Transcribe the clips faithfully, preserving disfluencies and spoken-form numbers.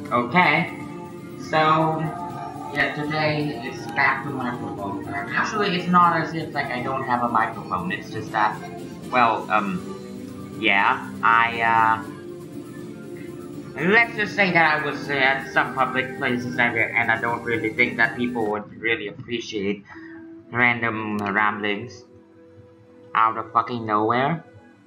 Okay, so yeah, today it's back to microphone time. Actually, it's not as if like I don't have a microphone. It's just that, well, um, yeah, I uh, let's just say that I was uh, at some public places and and I don't really think that people would really appreciate random ramblings out of fucking nowhere.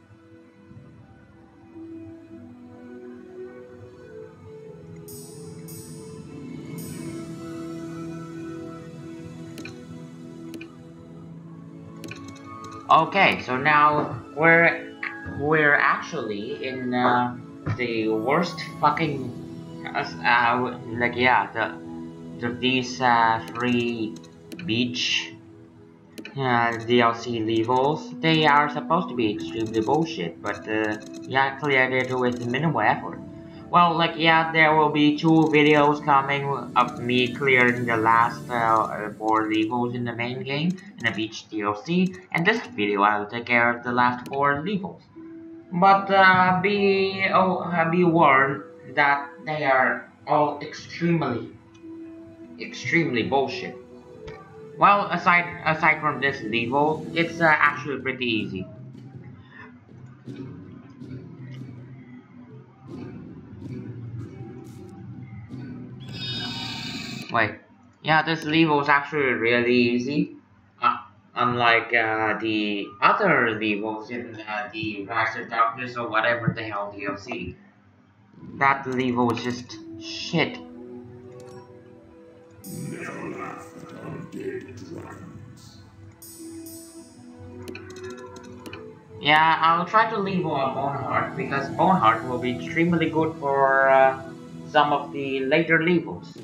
Okay, so now we're we're actually in uh, the worst fucking uh, like yeah the, the these uh, free beach uh, D L C levels. They are supposed to be extremely bullshit, but uh, yeah, cleared it with minimal effort. Well, like yeah, there will be two videos coming of me clearing the last uh, four levels in the main game in the beach D L C, and this video I'll take care of the last four levels. But uh, be oh, uh, be warned that they are all extremely, extremely bullshit. Well, aside aside from this level, it's uh, actually pretty easy. Wait, yeah, this level is actually really easy. Uh, unlike uh, the other levels in uh, the Rise of Darkness or whatever the hell D L C. That level was just shit. Yeah, I'll try to level a Boneheart because Boneheart will be extremely good for uh, some of the later levels.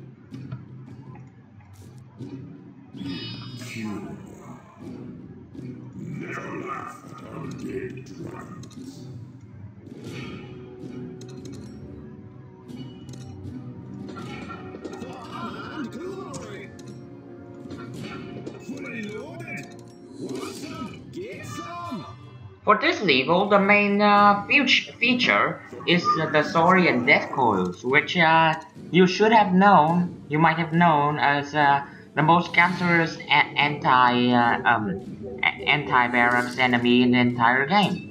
For this level, the main uh, feature is uh, the Saurian Deathcoils, which uh, you should have known, you might have known as uh, the most cancerous anti uh, um, anti Barracks enemy in the entire game.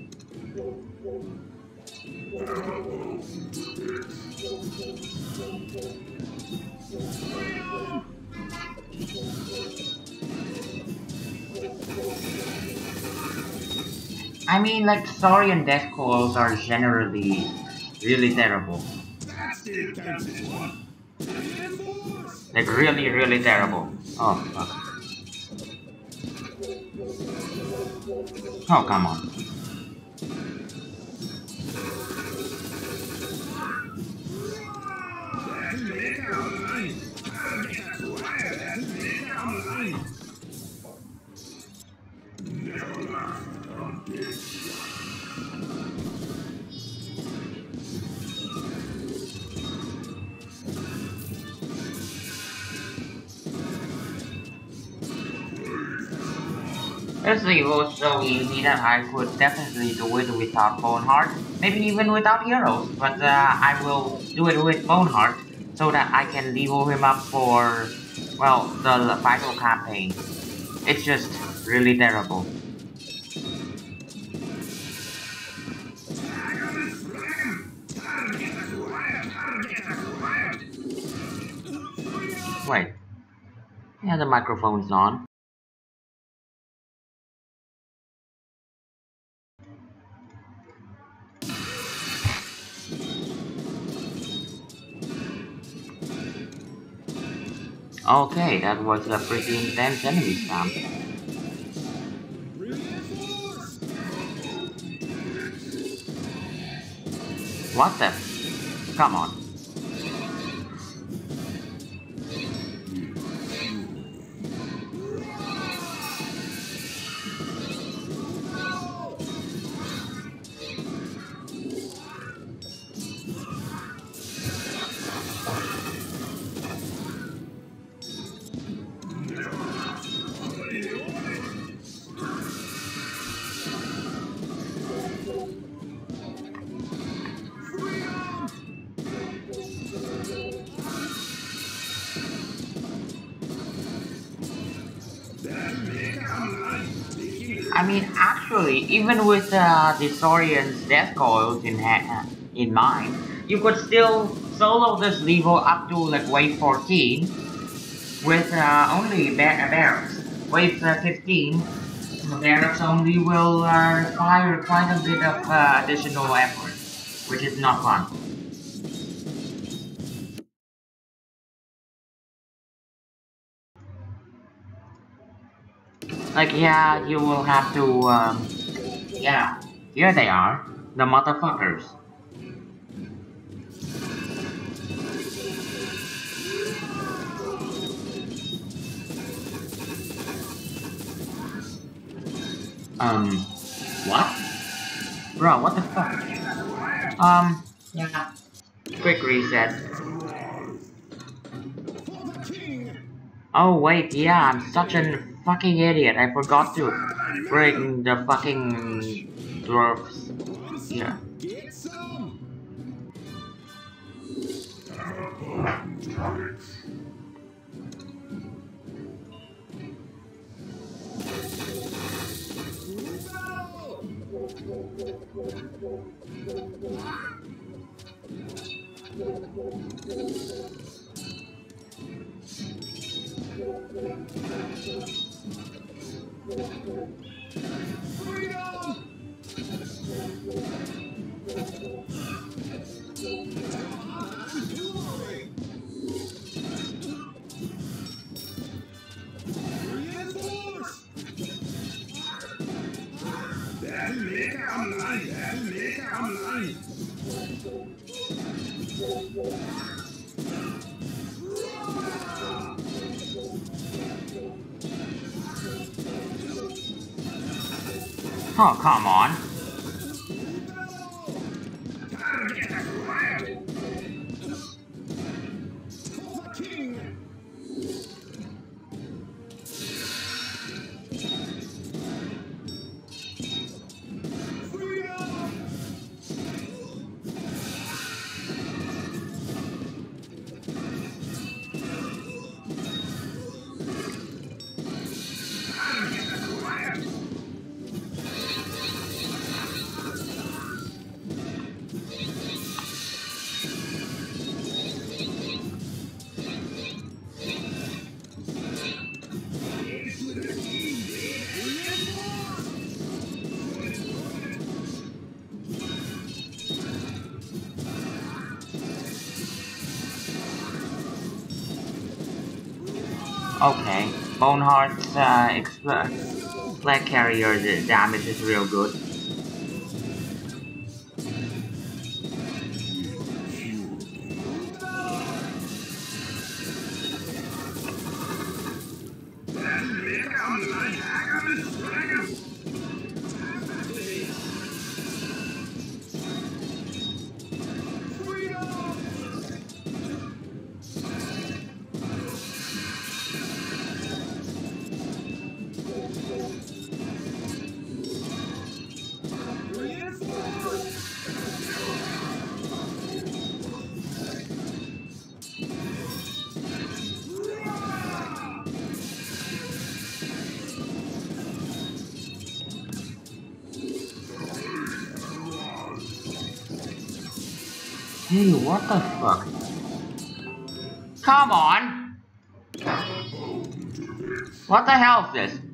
I mean, like, Saurian Deathcoils are generally really terrible. Like, really, really terrible. Oh, fuck. Oh, come on. This level was so easy that I could definitely do it without Boneheart, maybe even without heroes, but uh, I will do it with Boneheart so that I can level him up for, well, the final campaign. It's just really terrible. Wait, yeah, the microphone's on. Okay, that was a pretty intense enemy spam. What the? Come on. I mean, actually, even with uh, the Saurian's Deathcoils in ha in mind, you could still solo this level up to like wave fourteen with uh, only bar Barracks. Wave uh, fifteen, Barracks only will uh, require quite a bit of uh, additional effort, which is not fun. Like, yeah, you will have to, um, yeah, here they are, the motherfuckers. Um, what? Bro, what the fuck? Um, yeah, quick reset. Oh wait, yeah, I'm such a fucking idiot, I forgot to bring the fucking dwarfs here. Oh, come on. Okay, Boneheart's uh, flag carrier the damage is real good. Hey, what the fuck? Come on! What the hell is this?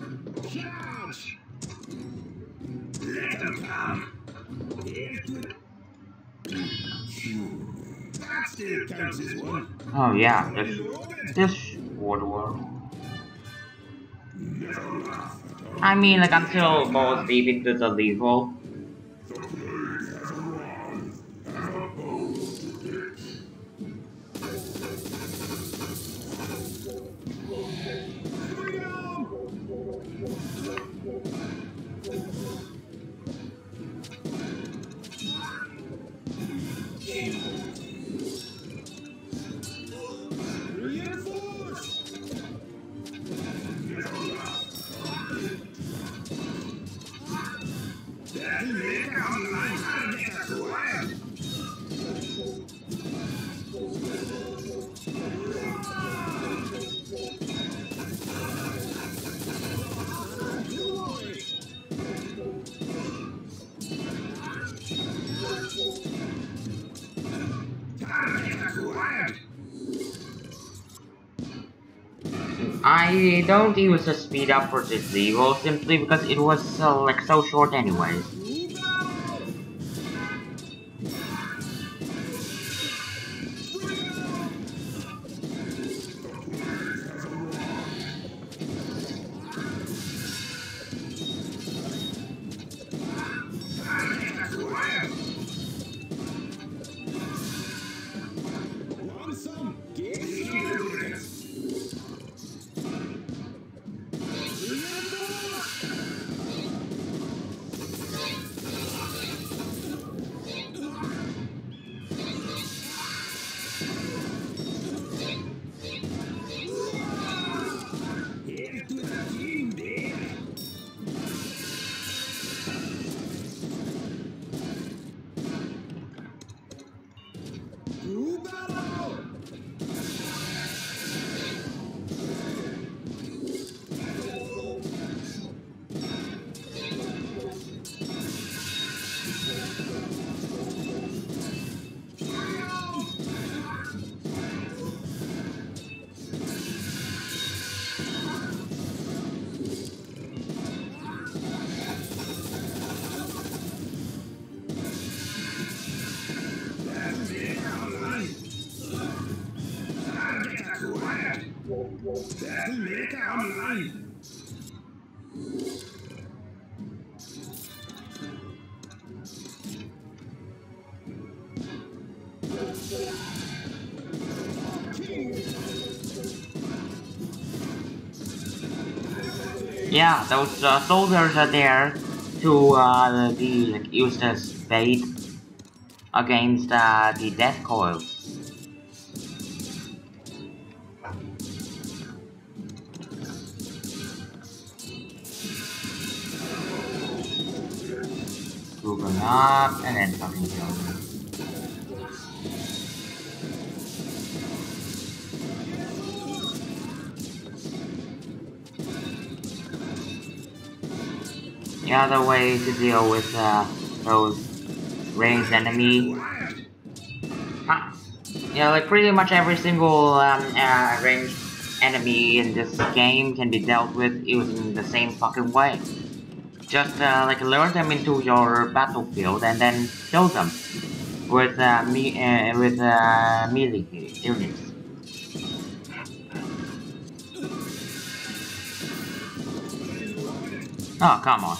Oh yeah, this this Warewolf. I mean, like until balls deep into the level. I don't use the speed up for this level simply because it was uh, like so short anyways. Yeah, those uh, soldiers are there to uh, be like, used as bait against uh, the Deathcoils. Move them up and then fucking kill them. The other way to deal with uh, those ranged enemy. Uh, yeah, like pretty much every single um, uh, ranged enemy in this game can be dealt with using the same fucking way. Just uh, like lure them into your battlefield and then kill them with uh, me uh, with uh, melee units. Oh, come on.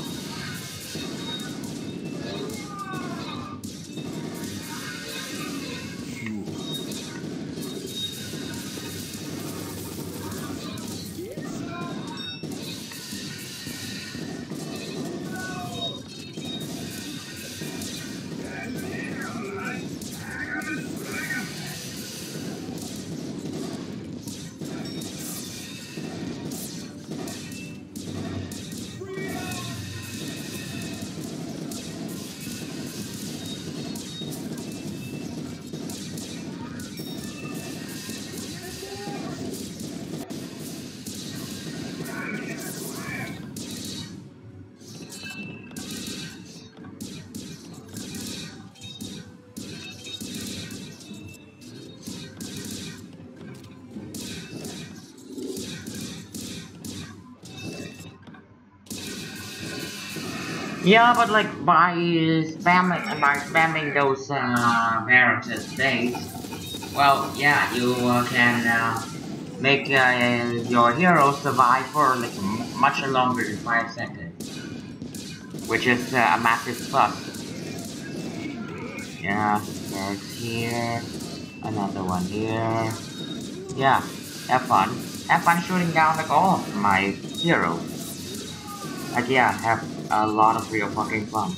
Yeah, but like by spamming by spamming those uh, barracks as base, well, yeah, you uh, can uh, make uh, your heroes survive for like m much longer than five seconds, which is uh, a massive plus. Yeah, barracks here, another one here. Yeah, have fun. Have fun shooting down like all of my heroes. Like yeah, have a lot of real fucking fun.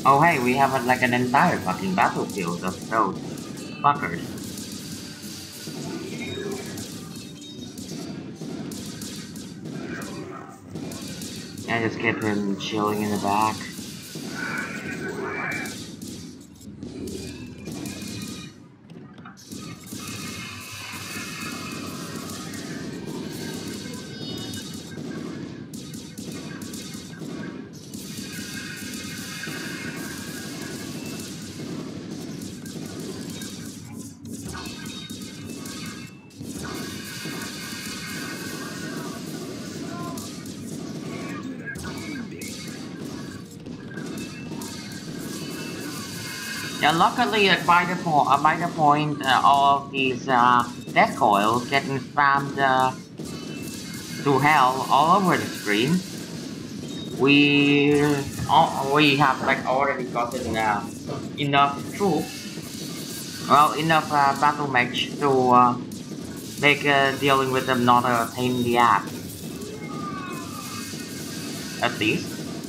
Oh hey, we have uh, like an entire fucking battlefield of those fuckers. I just get him chilling in the back. Yeah, luckily uh, by the po uh, by the point uh, all of these uh, Deathcoils getting spammed uh, to hell all over the screen, we uh, we have like already gotten uh, enough troops, well enough uh, Battlemechs to uh, make uh, dealing with them not a pain in the ass, at least.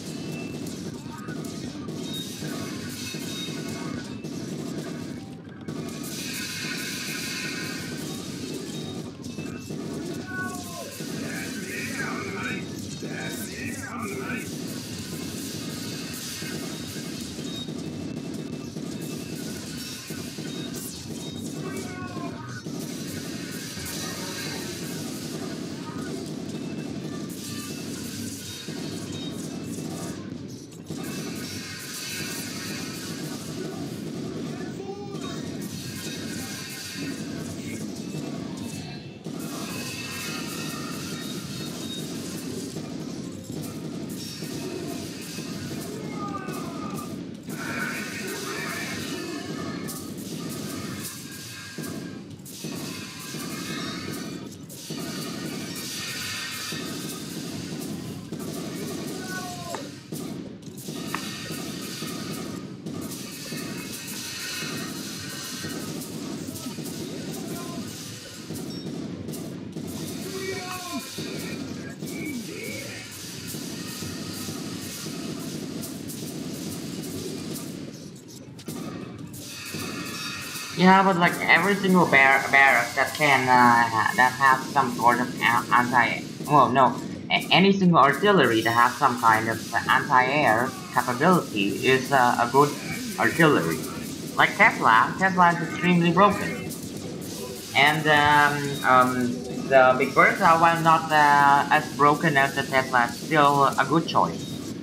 Yeah, but like every single bar barracks that can uh, that has some sort of anti, well, no, a any single artillery that has some kind of anti-air capability is uh, a good artillery. Like Tesla, Tesla is extremely broken, and um, um, the Big Bertha, while not uh, as broken as the Tesla, is still a good choice.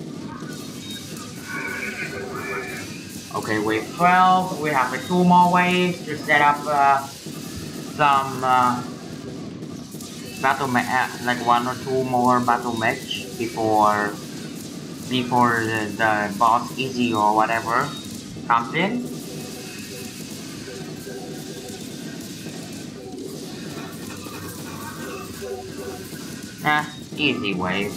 Okay, wave twelve, we have like two more waves to set up uh, some uh, battle me uh, like one or two more Battlemechs before before the, the boss Izzy or whatever comes in. Eh, easy wave.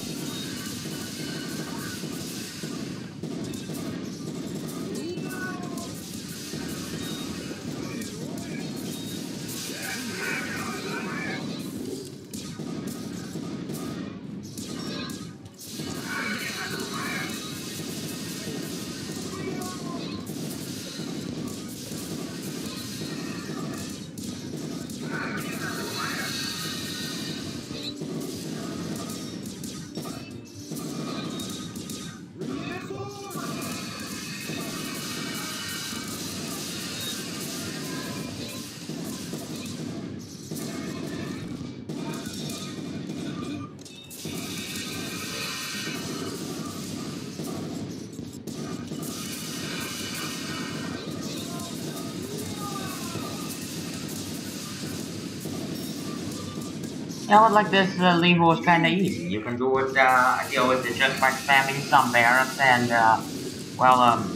Yeah, but like this uh, level is kinda easy. You can do it, uh, deal with it just by spamming some barracks and, uh, well, um,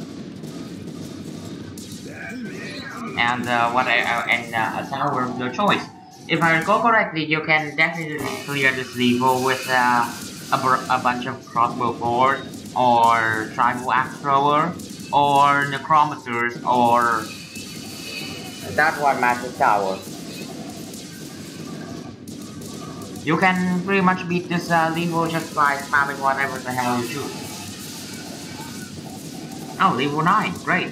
and, uh, what I, uh, and, uh, a tower of your choice. If I recall correctly, you can definitely clear this level with, uh, a, a bunch of Crossbow Fort, or Tribal Axe Thrower, or Necrometers, or that one Magic Tower. You can pretty much beat this uh, level just by spamming whatever the hell you choose. Oh, level nine, great.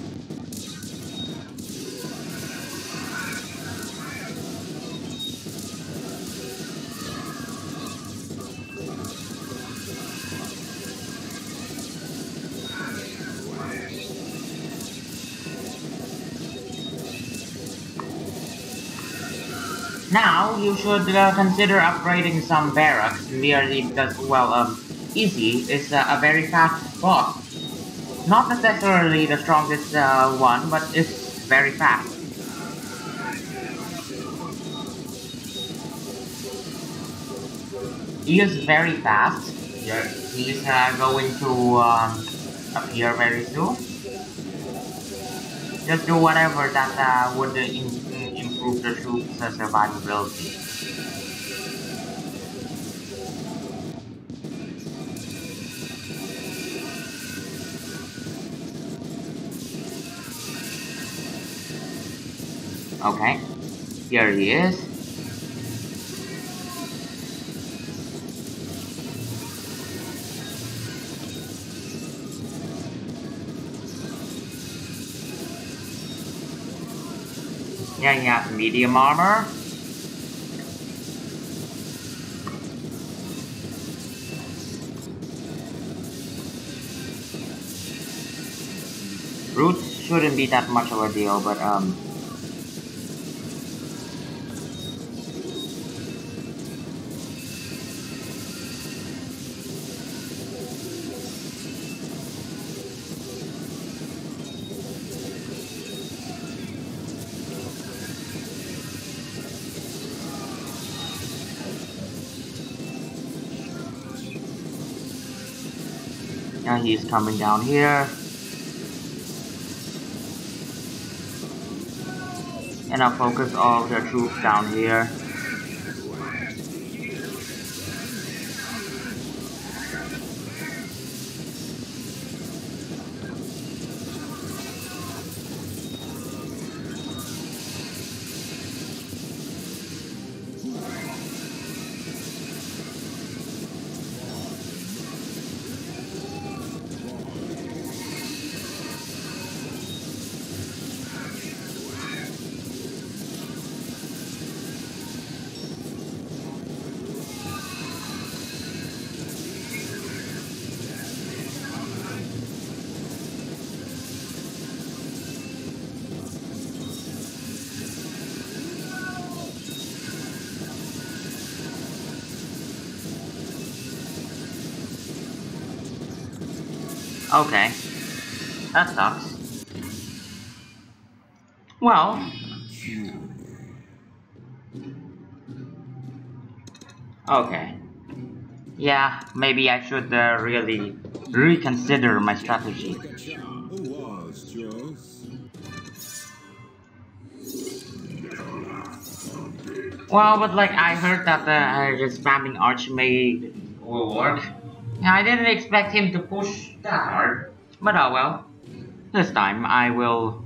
Now you should uh, consider upgrading some barracks merely because, well, um, Izzy is uh, a very fast boss. Not necessarily the strongest uh, one, but it's very fast. He is very fast. Yeah, he's uh, going to um, appear very soon. Just do whatever that uh, would uh, in improve the troops' uh, survivability. Okay, here he is. Yeah, he has medium armor. Roots shouldn't be that much of a deal, but um. Now he's coming down here. And I'll focus all of their troops down here. Okay, that sucks. Well, okay. Yeah, maybe I should uh, really reconsider my strategy. Well, but like I heard that uh, just spamming Archmage will work. Yeah, I didn't expect him to push that hard, but oh well. This time I will.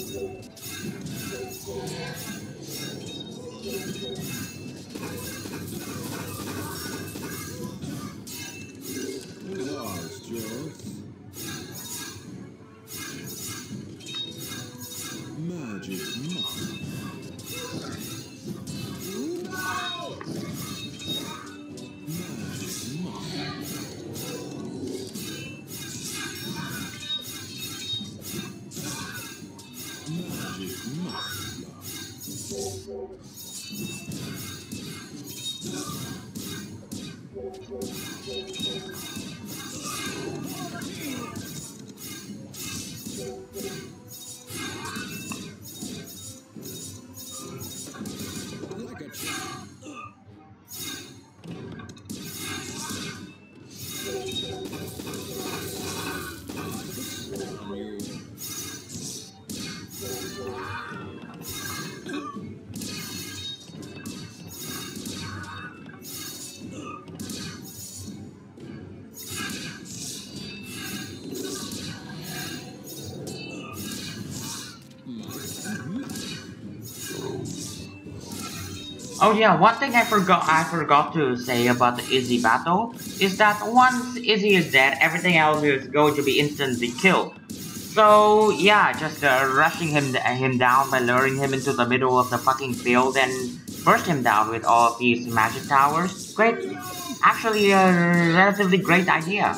Oh yeah, one thing I forgot I forgot to say about the Izzy battle is that once Izzy is dead, everything else is going to be instantly killed. So yeah, just uh, rushing him him down by luring him into the middle of the fucking field and burst him down with all of these magic towers. Great, actually a relatively great idea.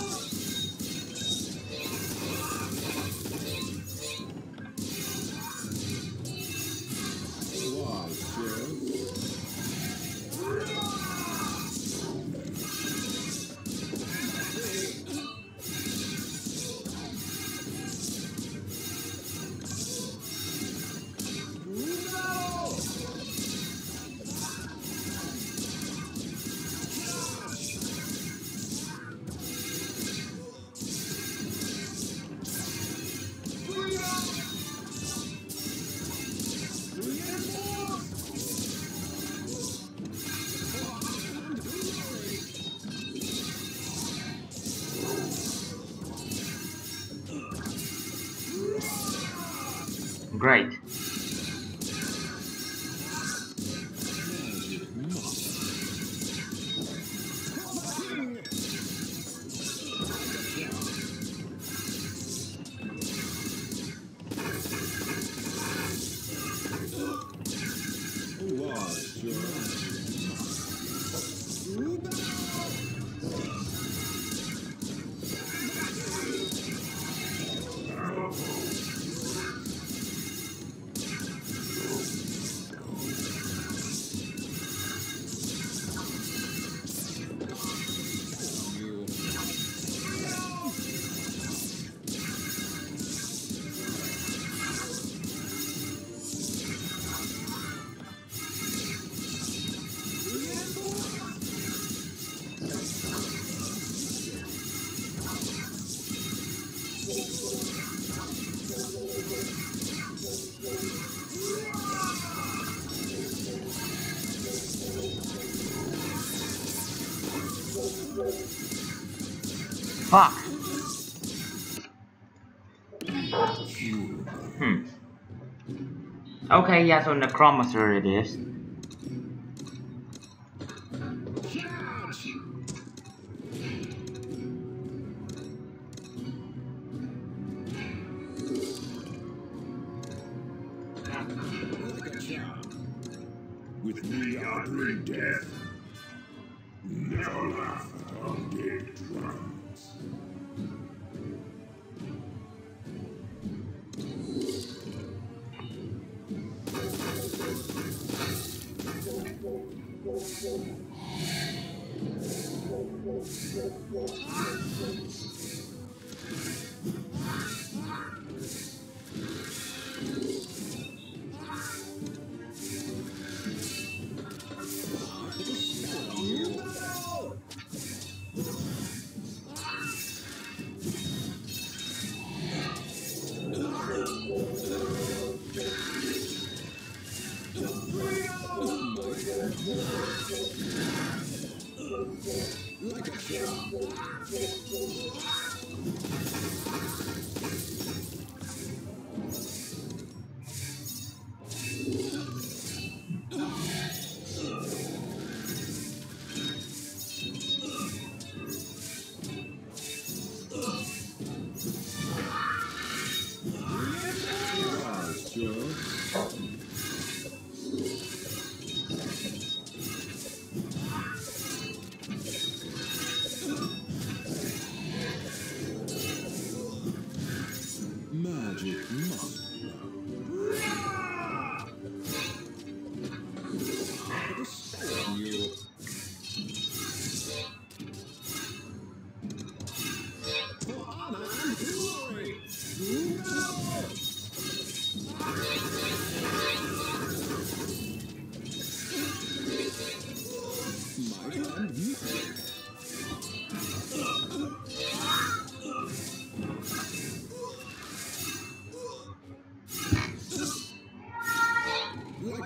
Great. Fuck. Hmm. Okay, yeah, so Necromancer it is. With me I bring death. Never laugh at undead drums.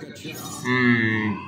like a chug. Hmm.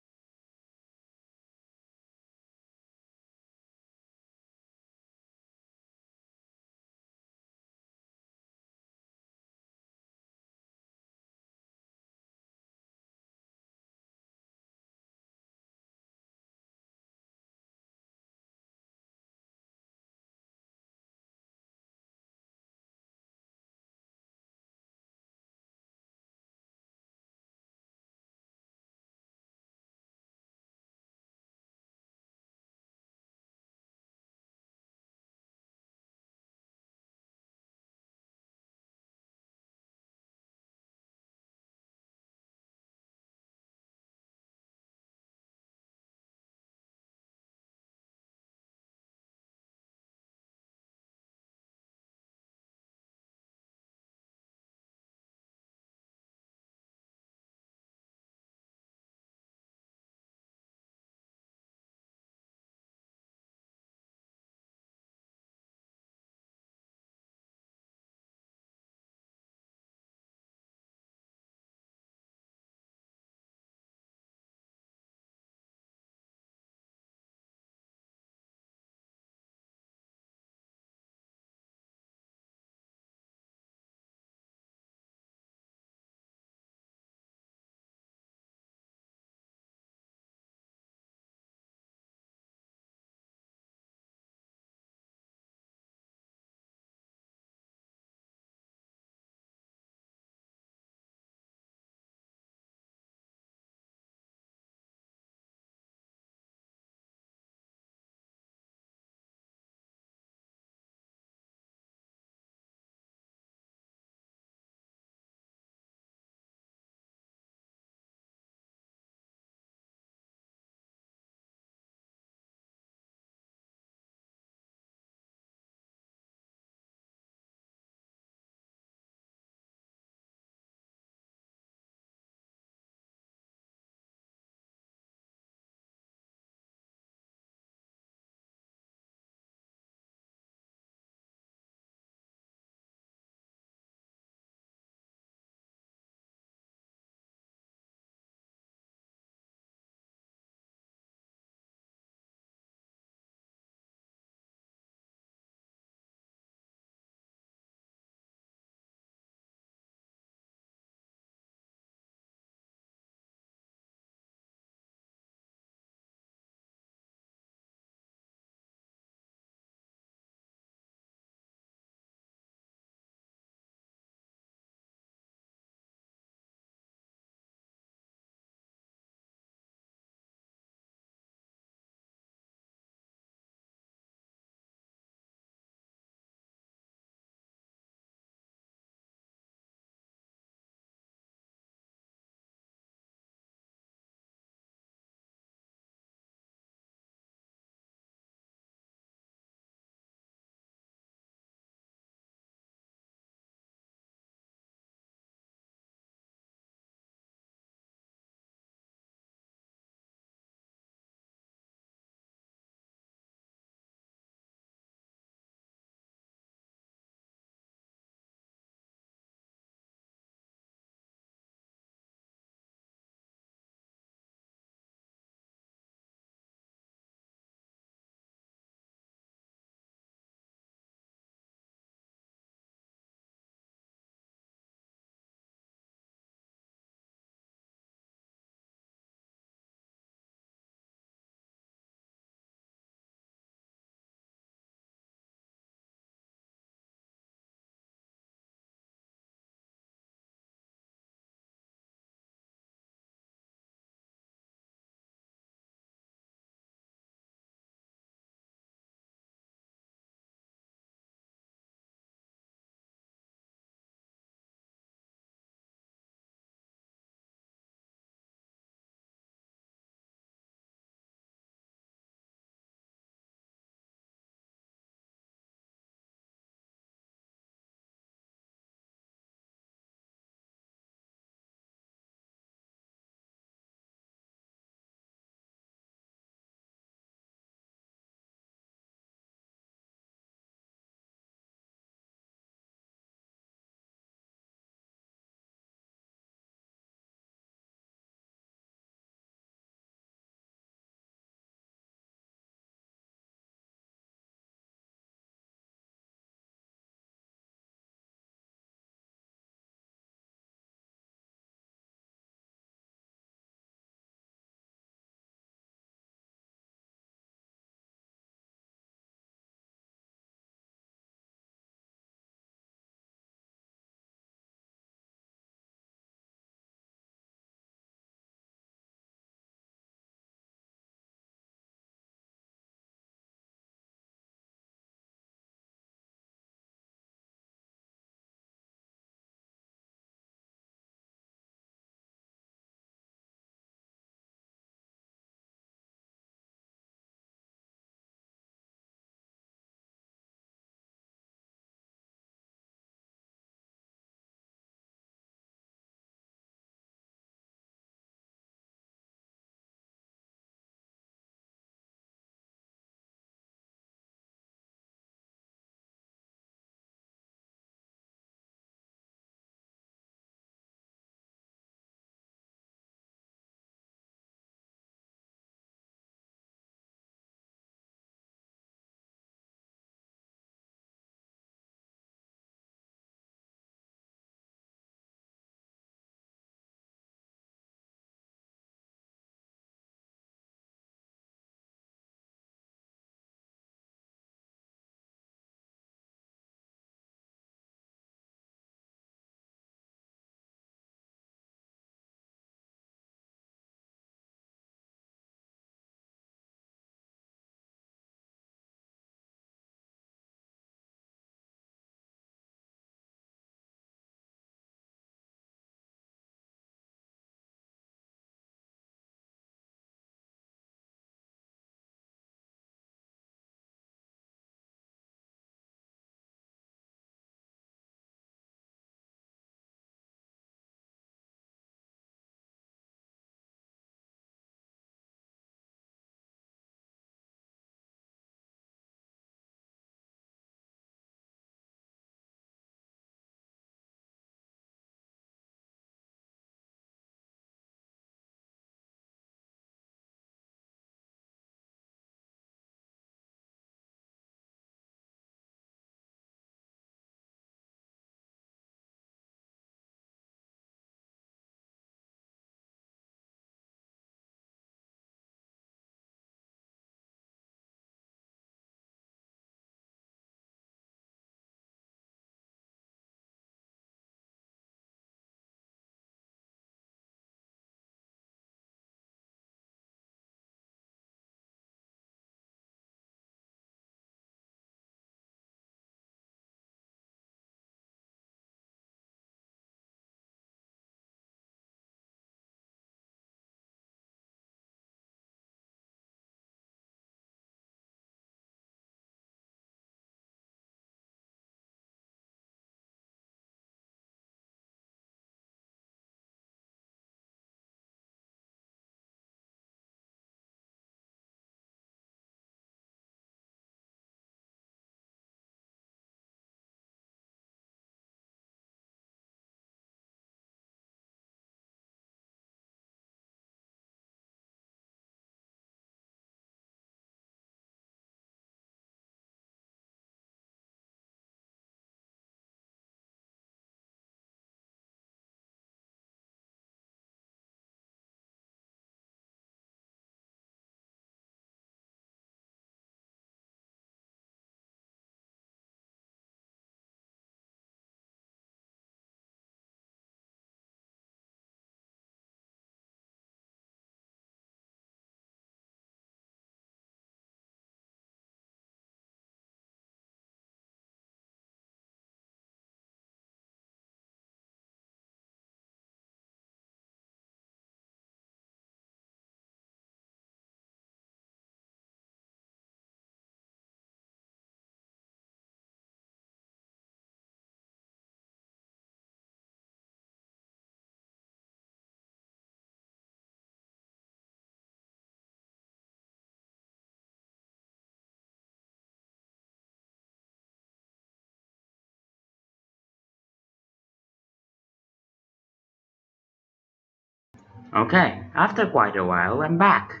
Okay, after quite a while, I'm back.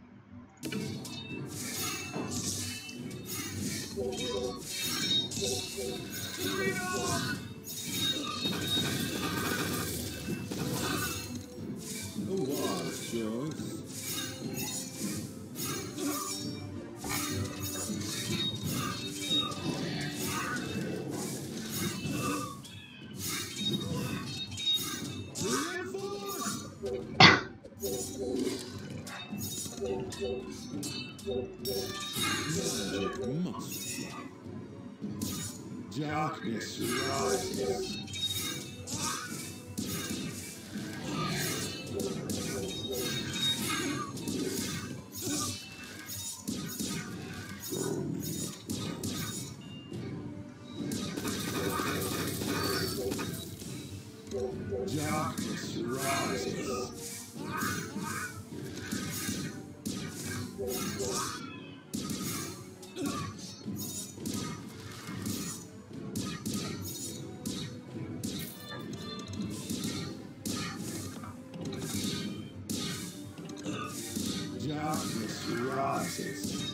Darkness rises. Darkness rises. Darkness rises.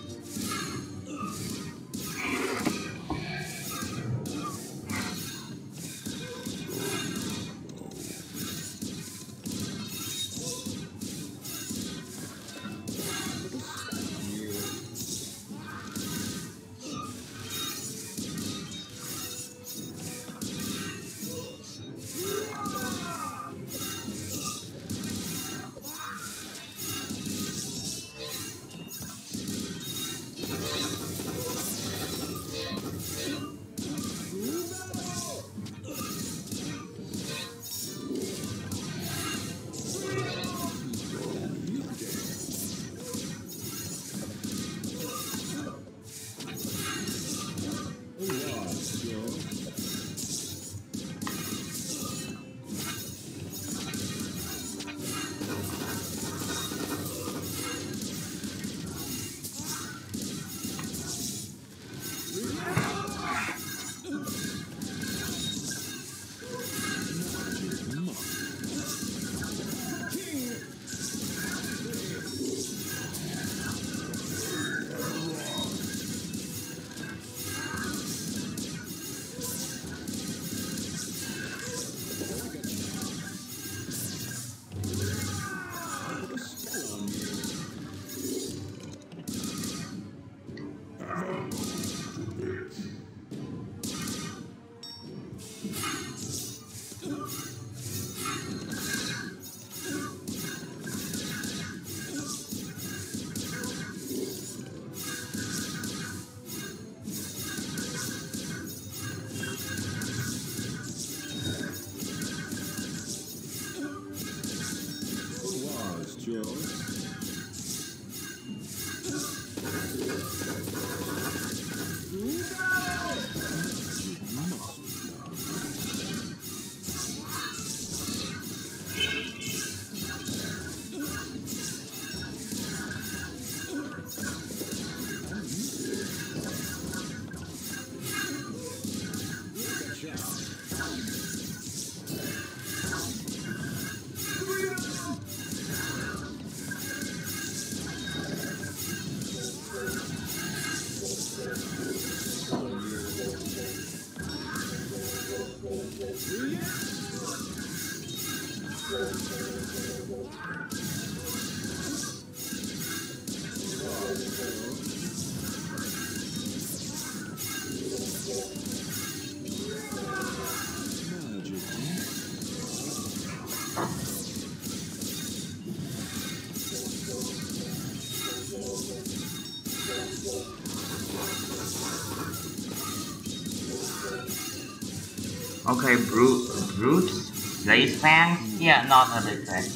Okay, brute, brutes, blaze fangs? Yeah, not a big fan.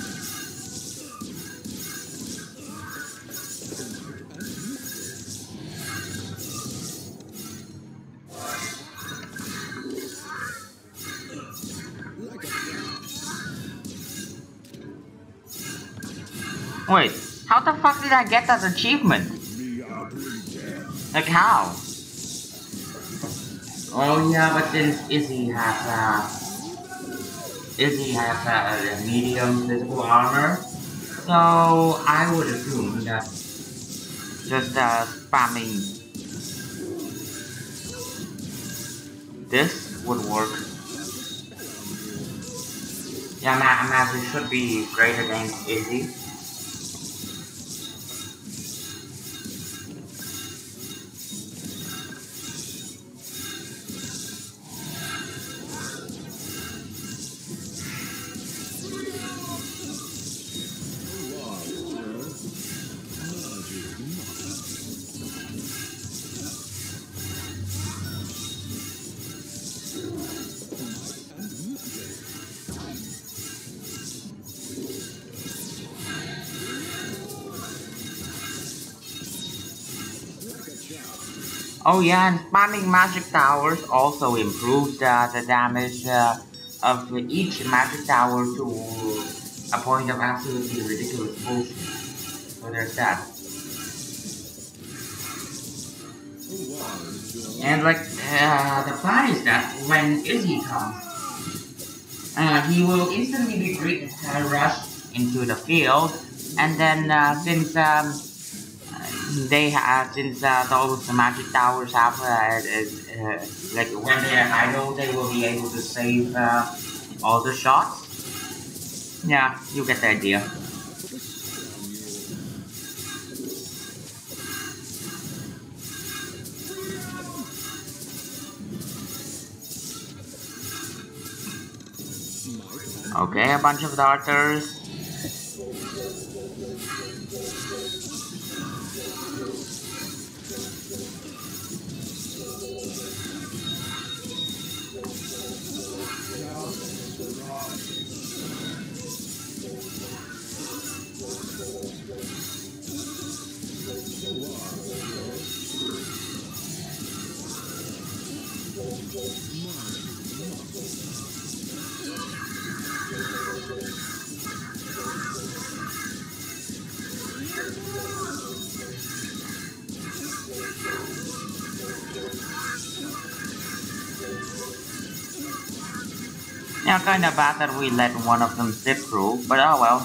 Wait, how the fuck did I get that achievement? Like how? Oh yeah, but since Izzy has uh Izzy has a, a medium physical armor, so I would assume that just uh, spamming this would work. Yeah, ma magic should be great against Izzy. Oh yeah, and spamming magic towers also improves uh, the damage uh, of each magic tower to a point of absolutely ridiculous bullshit. So there's that. And like, uh, the plan is that when Izzy comes, uh, he will instantly be greeted uh, rushed into the field, and then uh, since um, they have, since uh, those magic towers have, uh, uh, uh, like when they are idle, they will be able to save uh, all the shots. Yeah, you get the idea. Okay, a bunch of darters. Yeah, kinda bad that we let one of them slip through, but oh well.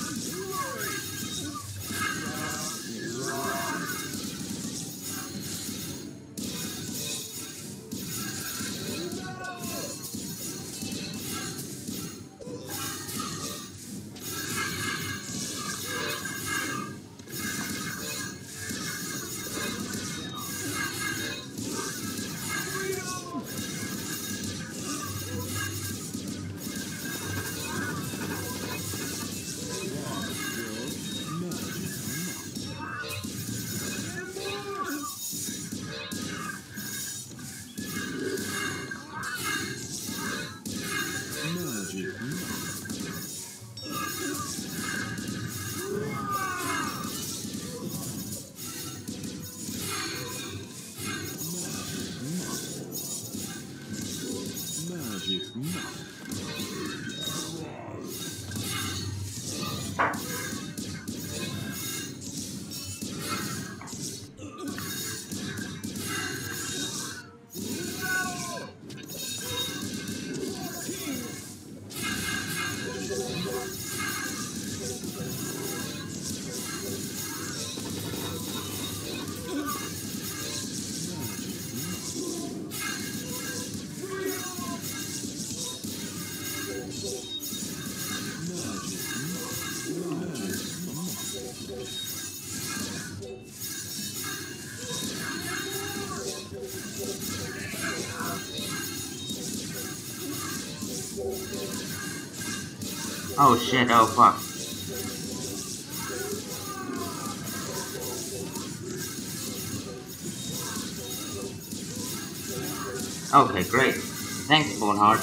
Oh shit, oh fuck. Okay, great. Thanks, Boneheart.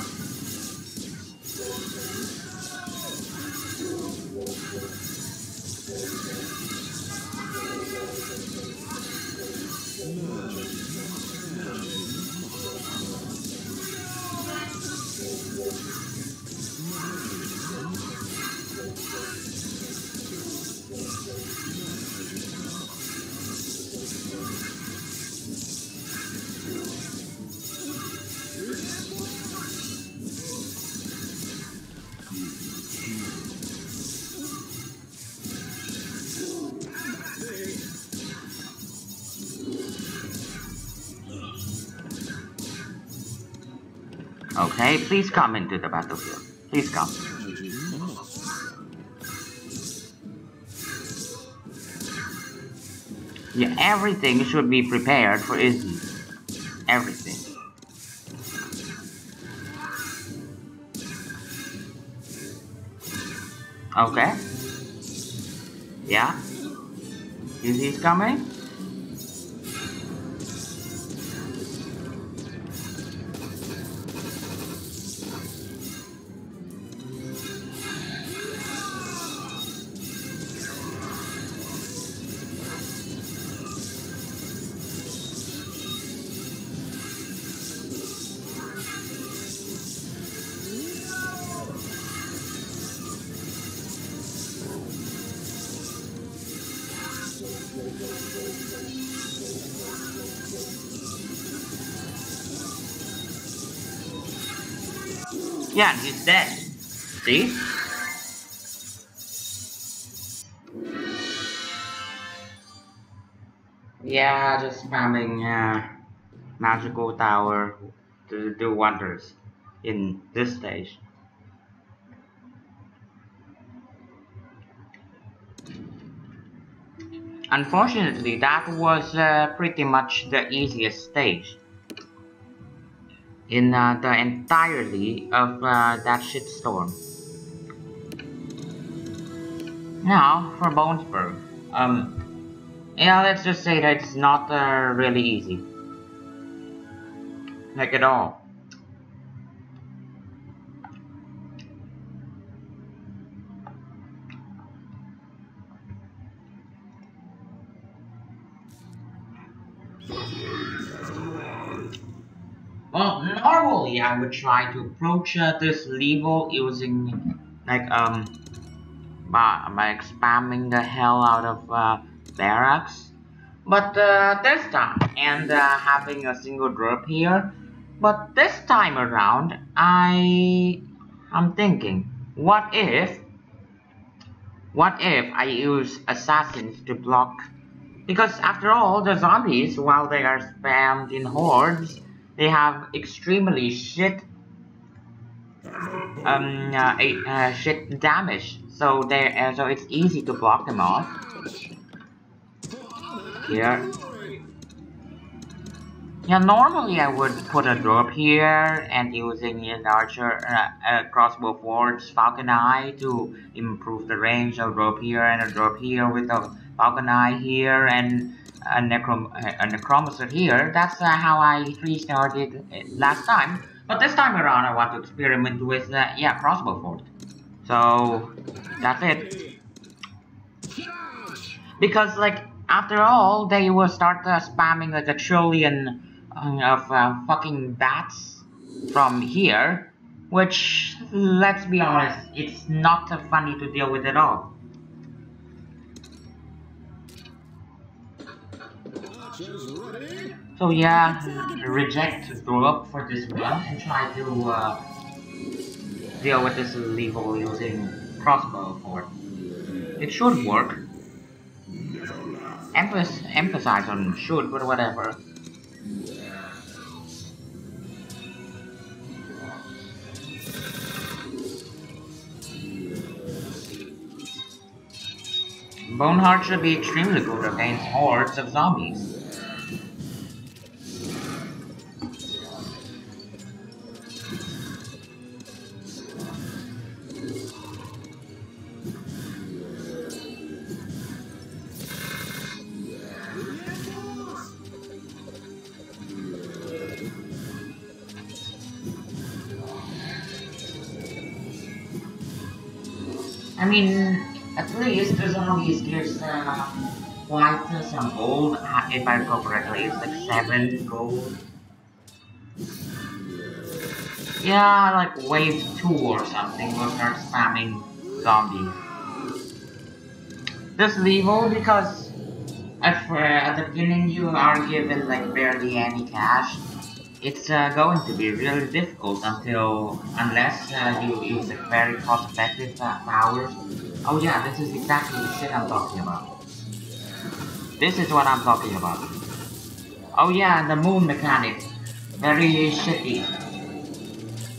Okay, please come into the battlefield. Please come. Yeah, everything should be prepared for Izzy. Everything. Okay. Yeah. Izzy's coming. Yeah, he's dead. See? Yeah, just spamming uh, magical tower to do wonders in this stage. Unfortunately, that was uh, pretty much the easiest stage in uh, the entirety of uh, that shitstorm. Now, for Bonesburg. Um, yeah, let's just say that it's not uh, really easy. Like at all. Well, normally I would try to approach uh, this level using, like, um, by, by spamming the hell out of uh, Barracks. But uh, this time, and uh, having a single drop here, but this time around, I, I'm thinking, what if, what if I use assassins to block? Because after all, the zombies, while they are spammed in hordes, they have extremely shit um uh, a, uh, shit damage. So they uh, so it's easy to block them off. Here. Yeah, normally I would put a drop here and using an archer, uh, a crossbow fort's falcon eye to improve the range. A drop here and a drop here with a falcon eye here and a necrom a necromancer here. That's uh, how I restarted last time. But this time around, I want to experiment with uh, yeah crossbow fort. So that's it. Because like after all, they will start uh, spamming like a trillion of uh, fucking bats from here, which, let's be honest, it's not uh, funny to deal with at all. So yeah, reject drop for this one and try to uh, deal with this level using crossbow fort. It should work. Emphasis, emphasize on should, but whatever. Boneheart should be extremely good against hordes of zombies. I mean, at least the zombies gives uh, quite uh, some gold. Uh, if I recall correctly, it's like seven gold. Yeah, like wave two or something will start spamming zombies. This level, because if uh, at the beginning you are given like barely any cash, it's uh, going to be really difficult until, unless uh, you use like very cost-effective uh, powers. Oh yeah, this is exactly the shit I'm talking about. This is what I'm talking about. Oh yeah, and the moon mechanic, very shitty.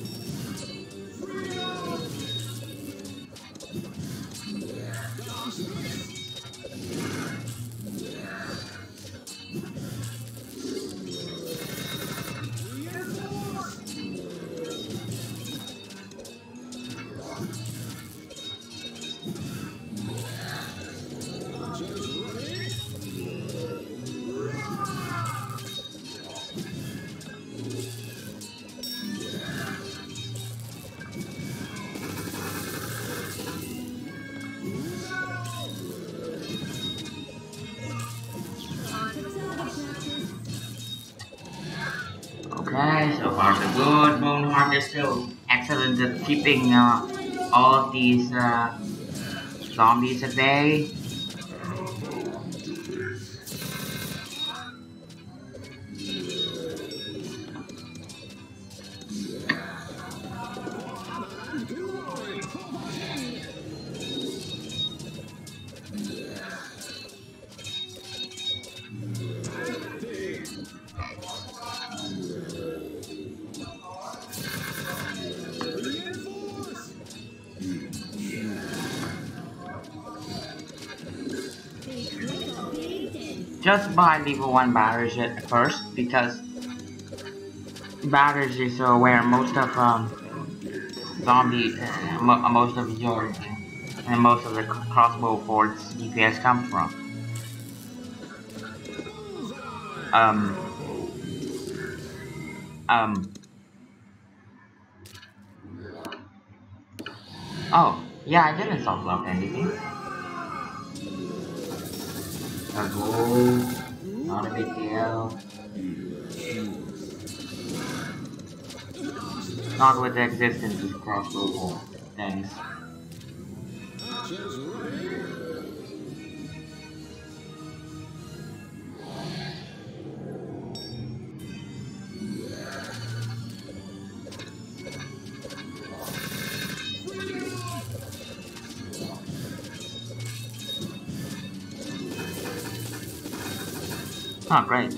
far so good. Boneheart is still excellent at keeping uh, all of these uh, zombies at bay. Just buy level one Barrage at first, because Barrage is uh, where most of um, zombie, uh, mo most of your and most of the Crossbow Fort's D P S come from. Um. Um. Oh, yeah, I didn't soft lock anything. Oh, not a big deal. Not with the existence of Crossbow Fort. Thanks. Oh, great.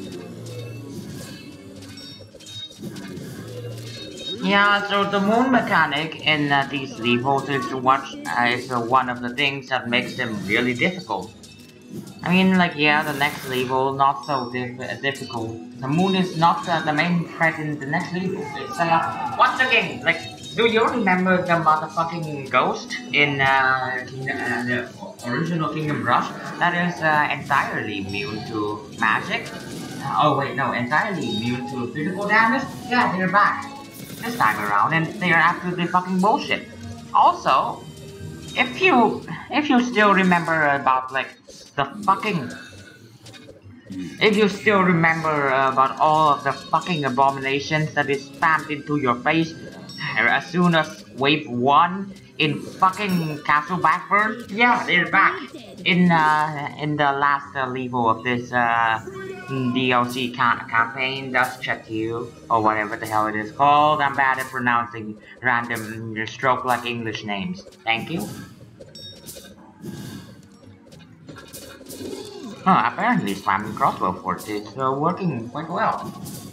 Yeah, so the moon mechanic in uh, these levels is what uh, is uh, one of the things that makes them really difficult. I mean, like, yeah, the next level not so diff uh, difficult. The moon is not uh, the main threat in the next level. It's uh, once again, like, do you remember the motherfucking ghost in uh, King uh, the original Kingdom Rush that is uh, entirely immune to magic? Uh, oh wait, no, entirely immune to physical damage? Yeah, they're back this time around, and they are absolutely fucking bullshit. Also, if you if you still remember about like the fucking if you still remember about all of the fucking abominations that is spammed into your face as soon as wave one in fucking Castle Backburn, yeah, they're back in uh in the last uh, level of this uh D L C ca campaign. Dust check you, or whatever the hell it is called. I'm bad at pronouncing random stroke like English names. Thank you. Huh, apparently spamming Crossbow Fort is uh, working quite well.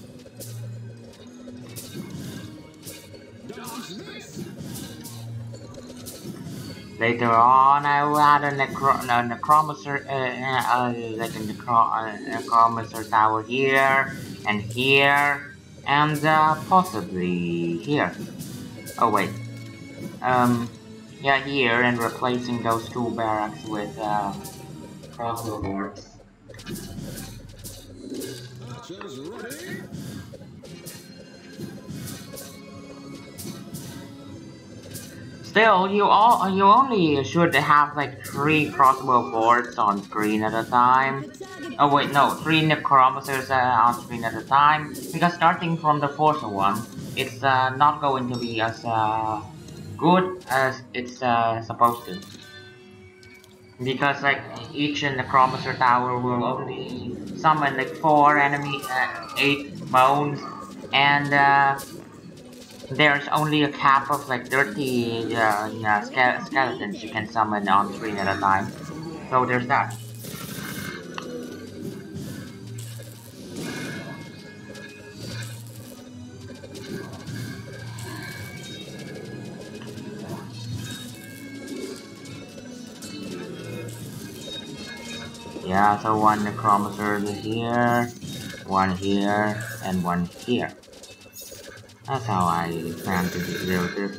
Later on, I will add a, necro a necromancer, uh, uh, like a necro uh, necromancer tower here, and here, and uh, possibly here. Oh wait, um, yeah, here, and replacing those two barracks with uh, crossbow forts. Still, you all you only should have like three crossbow forts on screen at a time. Oh wait, no, three necromancers uh, on screen at a time. Because starting from the fourth one, it's uh, not going to be as uh, good as it's uh, supposed to. Because like each necromancer tower will only summon like four enemy, uh, eight bones, and. Uh, There's only a cap of like thirty uh, yeah, ske skeletons you can summon on screen at a time. So there's that. Yeah, so one necromancer here, one here, and one here. That's how I plan to do this.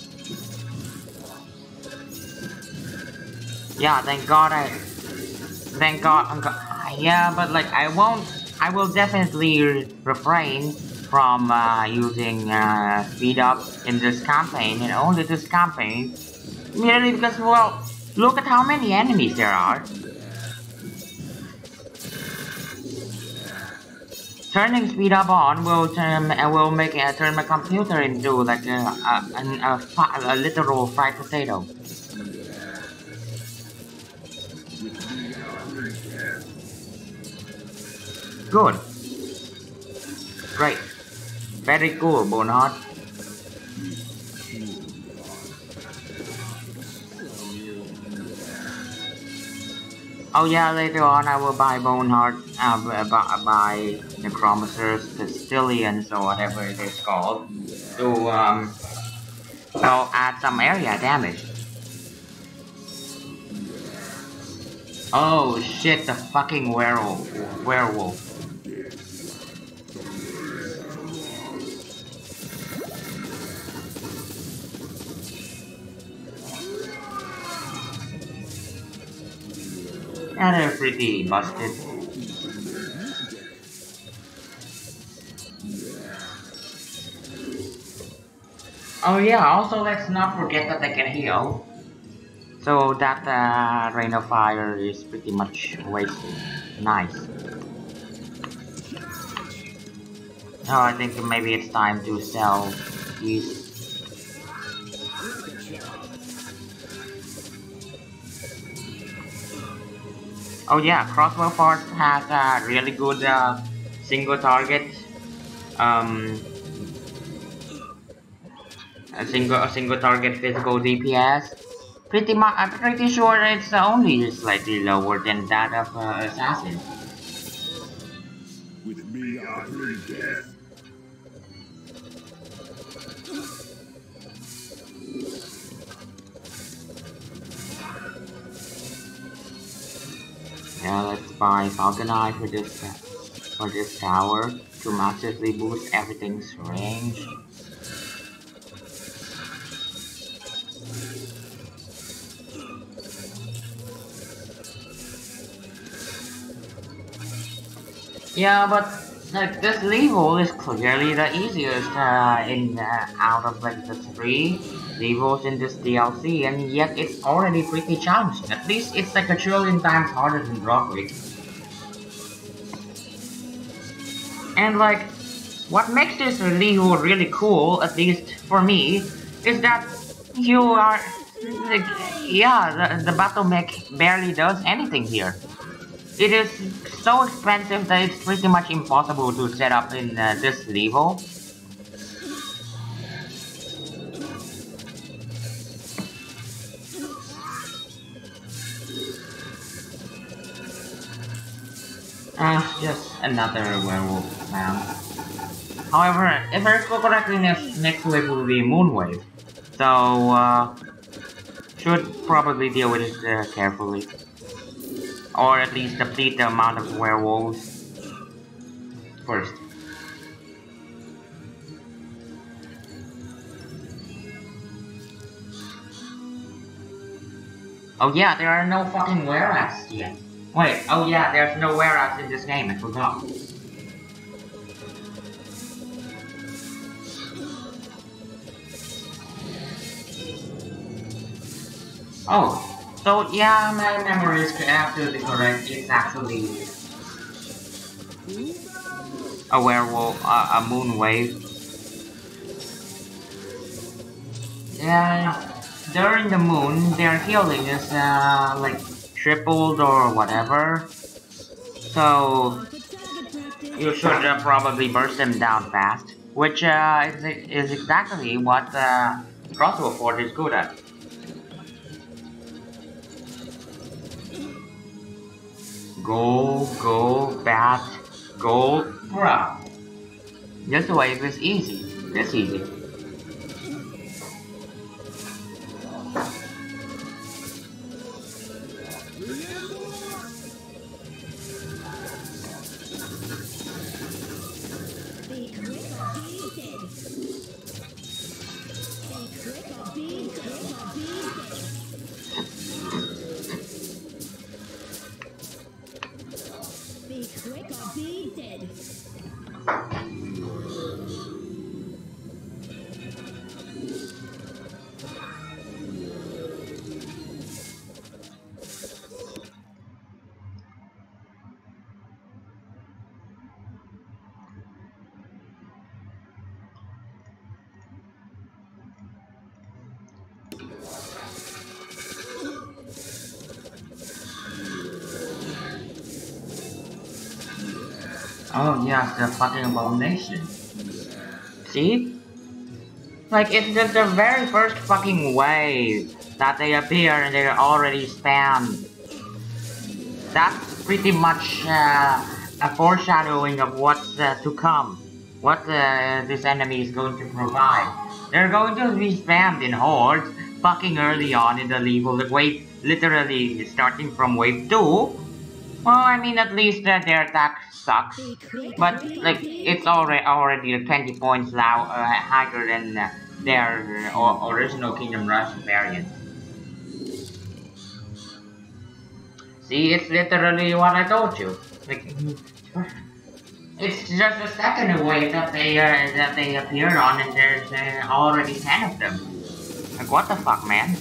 Yeah, thank God I... Thank God... I'm go yeah, but like, I won't... I will definitely re refrain from uh, using uh, speed up in this campaign, and only this campaign. Merely because, well, look at how many enemies there are. turning speed up on will turn uh, will make uh, turn my computer into like a a, a, a, a literal fried potato. Good. Great. Very cool, Boneheart. Oh yeah, later on I will buy Boneheart, uh, buy, buy Necromancers, Castilians, or whatever it is called, to um, well, add some area damage. Oh shit, the fucking werewolf. werewolf. Yeah, they're pretty busted. Oh yeah, also let's not forget that they can heal. So that uh, Rain of Fire is pretty much wasted. Nice. Oh, I think maybe it's time to sell these. Oh yeah, Crossbow Fort has a really good uh, single target, um, a single a single target physical D P S. Pretty much, I'm pretty sure it's only slightly lower than that of uh, Assassin. With me, I bring death. Yeah, let's buy Falcon Eye for this uh, for this tower to massively boost everything's range. Yeah, but like this level is clearly the easiest uh, in uh, out of like the three levels in this D L C, and yet it's already pretty challenging. At least it's like a trillion times harder than Rockwick. And like, what makes this level really cool, at least for me, is that you are like, yeah, the, the Battlemech barely does anything here. It is so expensive that it's pretty much impossible to set up in uh, this level. Ah, uh, just another werewolf, man. However, if I recall correctly, next, next wave will be Moonwave. So, uh, should probably deal with it uh, carefully. Or at least deplete the amount of werewolves first. Oh yeah, there are no fucking Barracks yet. Wait, oh yeah, there's no Barracks in this game, I forgot. Oh. So yeah, my memory is absolutely correct. It's actually a werewolf, uh, a moon wave. Yeah, during the moon, their healing is uh, like tripled or whatever. So you should uh, probably burst them down fast, which uh, is, is exactly what uh, Crossbow Fort is good at. Go, go, bat, go, bruh. This wave is easy. This easy. Oh yeah, the fucking abomination. See? Like, it's just the very first fucking wave that they appear and they're already spammed. That's pretty much uh, a foreshadowing of what's uh, to come. What uh, this enemy is going to provide. They're going to be spammed in hordes fucking early on in the level. Wave, literally starting from wave two. Well, I mean, at least uh, their attack sucks. But, like, it's already already twenty points now uh, higher than uh, their uh, original Kingdom Rush variant. See, it's literally what I told you. Like, it's just a second away that they uh, that they appeared on, and there's uh, already ten of them. Like, what the fuck, man?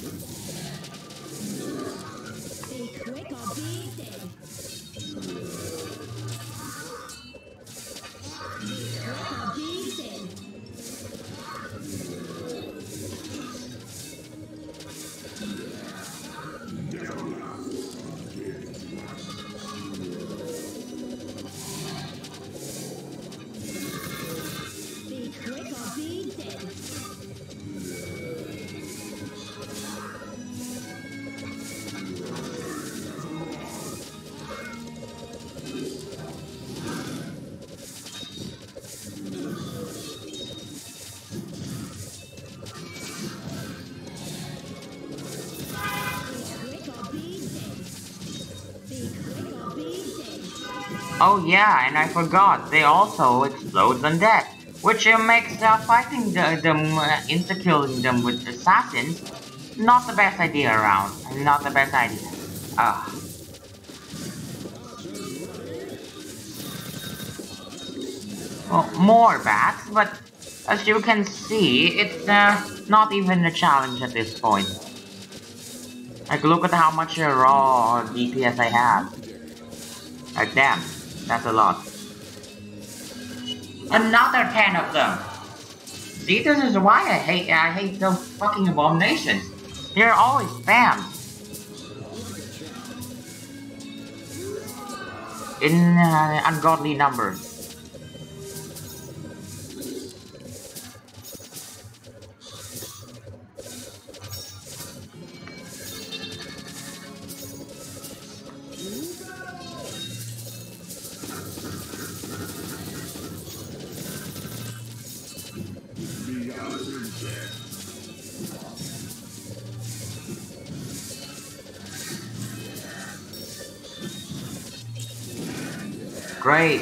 Oh yeah, and I forgot, they also explode undead, which uh, makes uh, fighting the, them, uh, insta-killing them with assassins, not the best idea around. Not the best idea. Ah. Well, more bats, but as you can see, it's uh, not even a challenge at this point. Like, look at how much uh, raw D P S I have. Like, damn. That's a lot. Another ten of them! See, this is why I hate I hate those fucking abominations. They're always spammed. In uh, ungodly numbers. Great.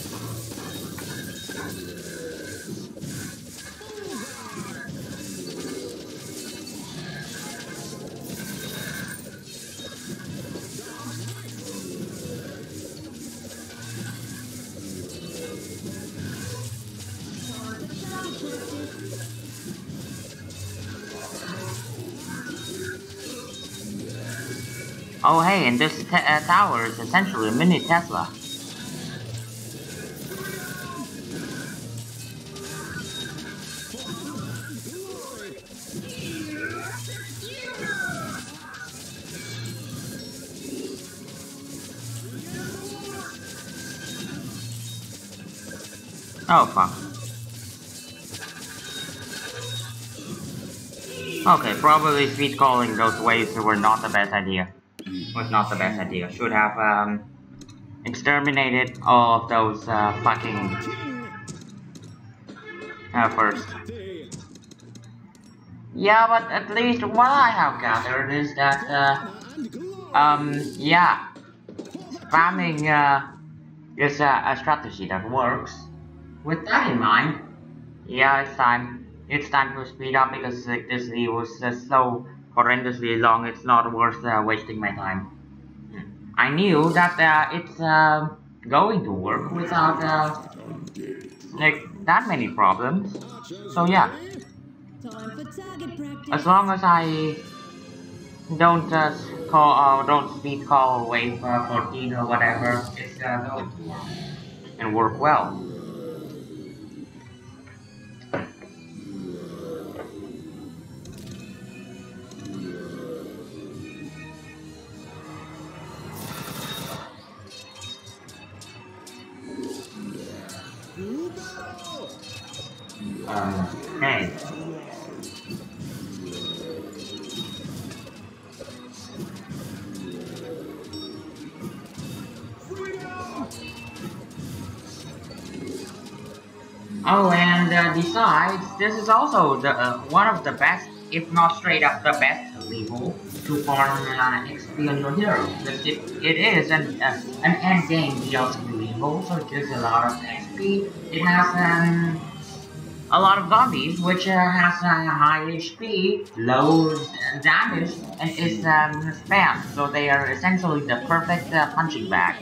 Oh hey, and this t uh, tower is essentially a mini Tesla. Oh fuck. Okay, probably speed calling those waves were not the best idea. Was not the best idea. Should have um, exterminated all of those uh, fucking uh, first. Yeah, but at least what I have gathered is that uh, um yeah, spamming uh, is a, a strategy that works. With that in mind, yeah, it's time. It's time to speed up because like, this video was uh, so horrendously long. It's not worth uh, wasting my time. I knew that uh, it's uh, going to work without uh, like that many problems. So yeah, as long as I don't uh, call, uh, don't speed call wave uh, fourteen or whatever, it's uh, going to work and work well. Oh, and uh, besides, this is also the uh, one of the best, if not straight up the best level to farm uh, X P on your hero. Because it, it is an, uh, an end game D L C level, so it gives a lot of X P. It has um, a lot of zombies, which uh, has uh, high H P, low damage, and is um, spam. So they are essentially the perfect uh, punching bag.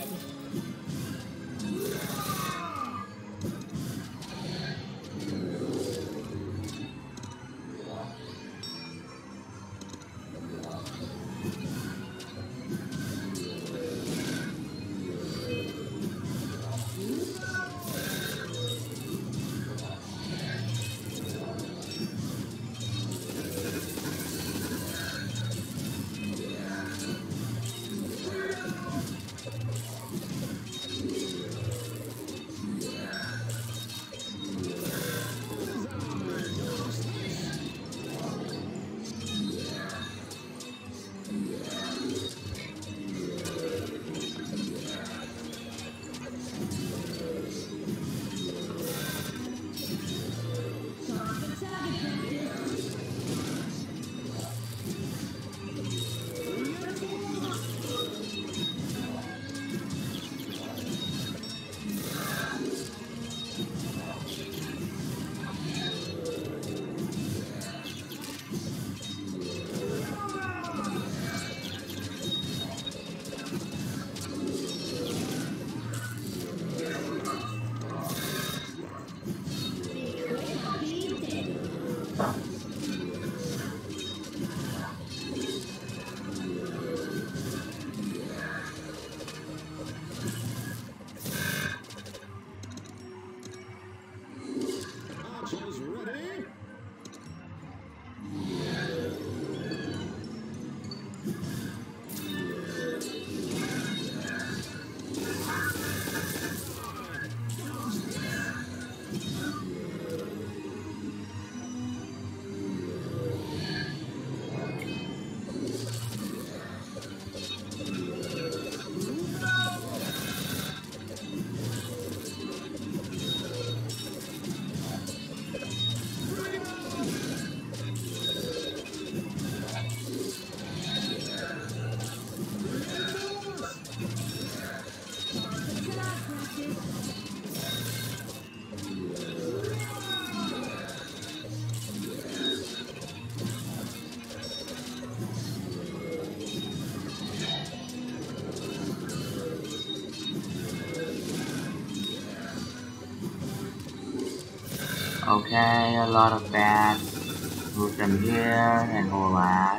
Okay, a lot of bad. Move them here and all ass.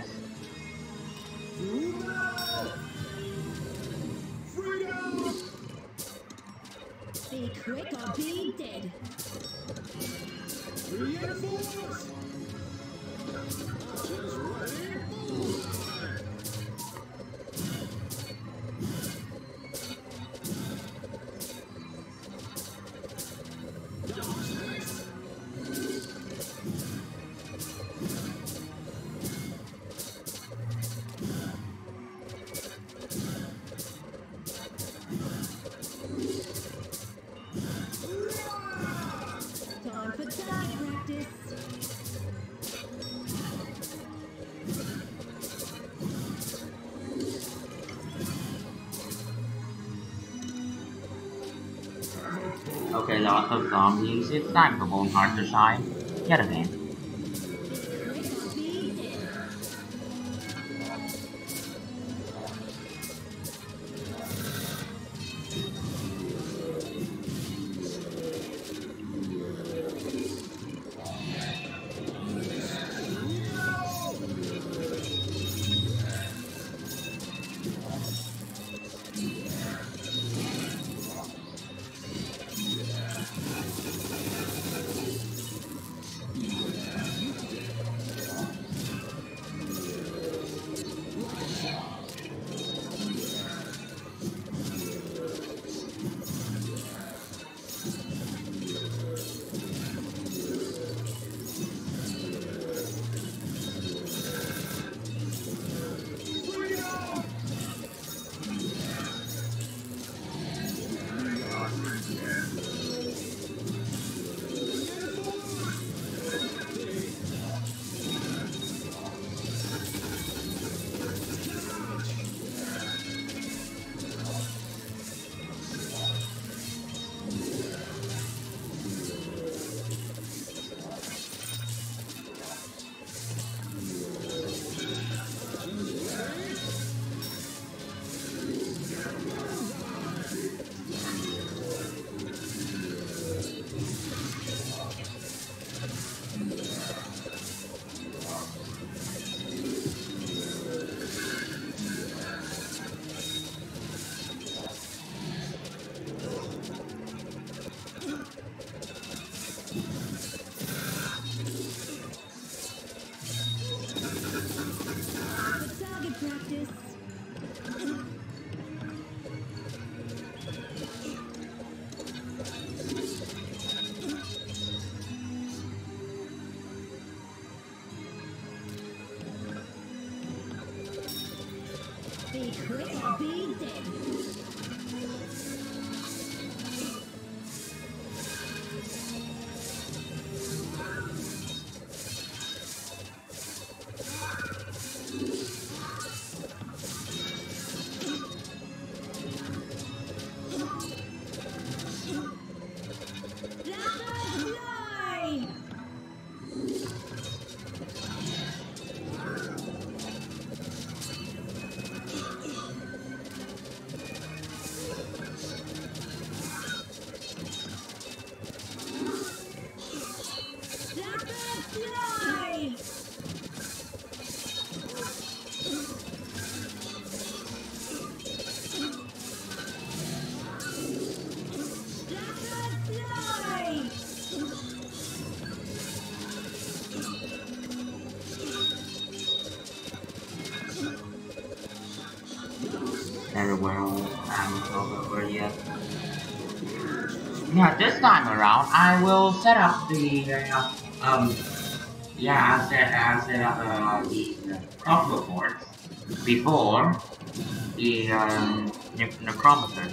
Be quick or be dead. Reinforce! Archers ready, bullseye! Time for target practice. Okay, lots of zombies. It's time for Boneheart to shine. Yet again. Quick or be dead. practice. Be quick or be dead. Very well, I'm over yet. Yeah, this time around, I will set up the, uh, um, yeah, I'll set, I'll set up uh, the, the Crossbow Fort before the um, ne Necromancer.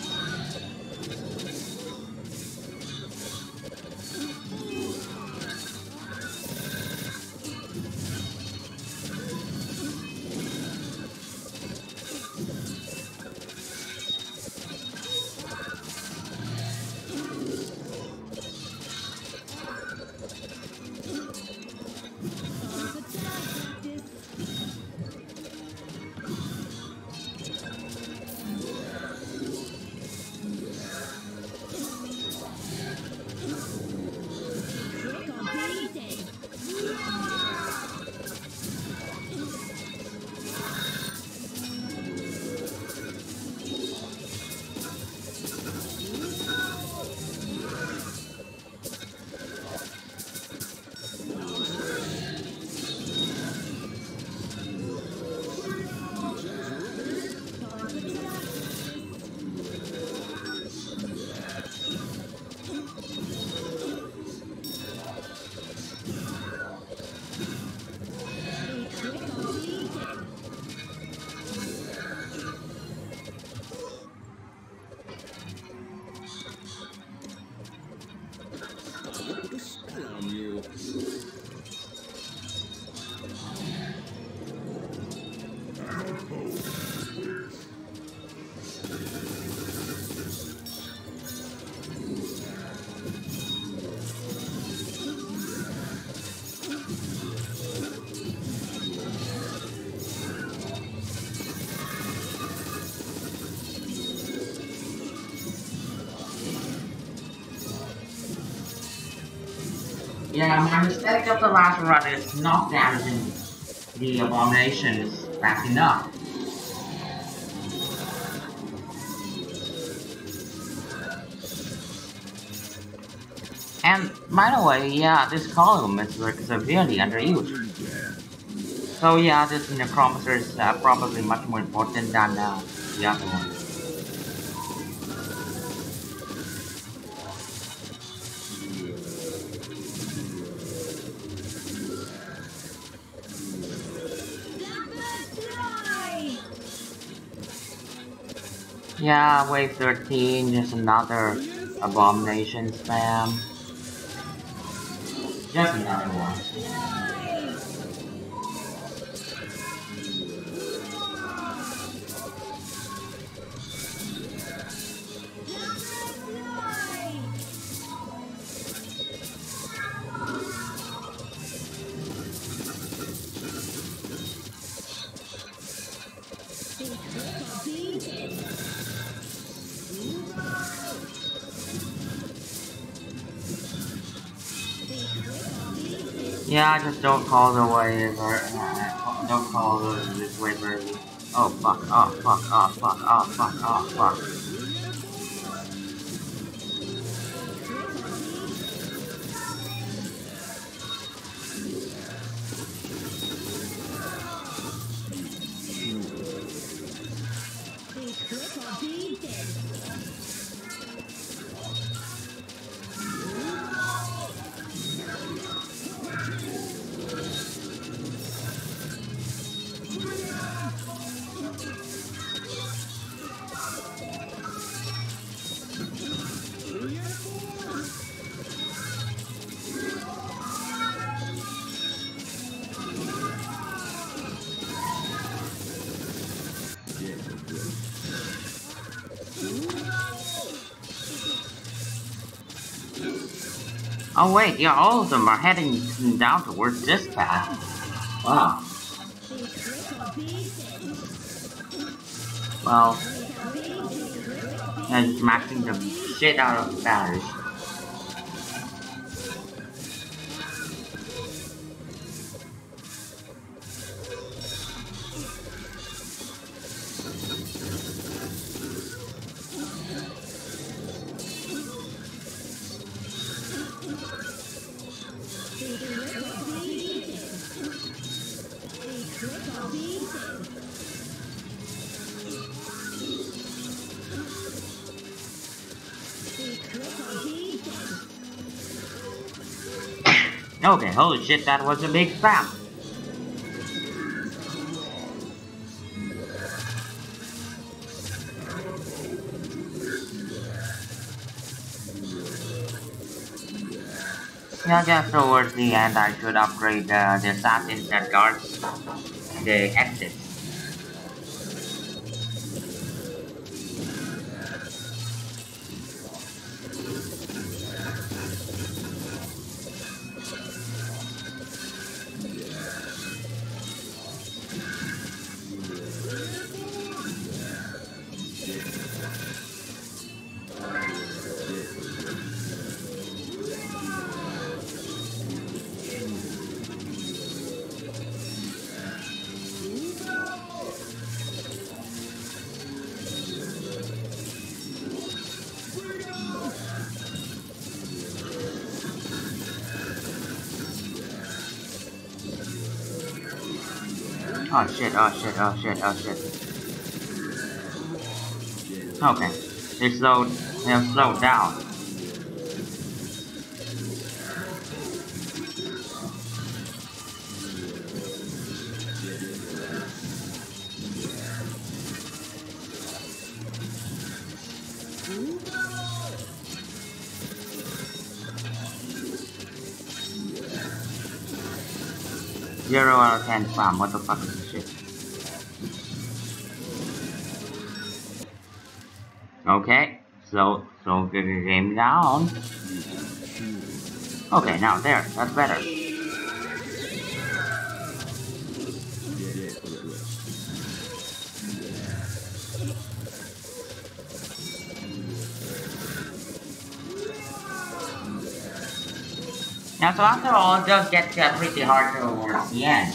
Yeah, my mistake of the last run is not damaging the abominations fast enough. And by the way, yeah, this column is like severely underused. So yeah, this Necromancer is uh, probably much more important than uh, the other one. Yeah, wave thirteen, just another abomination spam. Just another one. Yeah, just don't call the wave or uh, don't call the, this wave early. Oh fuck, oh fuck, oh fuck, oh fuck, oh fuck. Oh wait, yeah, all of them are heading down towards this path. Wow. Well, yeah, smashing the shit out of the Barrage. Okay, holy shit, that was a big spam. Yeah, I guess towards the end I should upgrade uh, the assassins that guards the exits. Oh shit, oh shit, oh shit, oh shit. Okay. They slowed, they have slowed down. Zero out of ten spam, what the fuck is this shit? Okay, slow, slow the game down. Okay, now there, that's better. Now, so after all, it does get uh, pretty hard towards the end.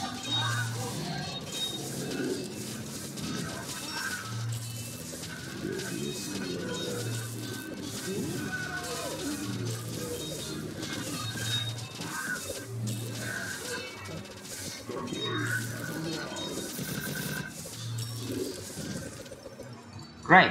Great.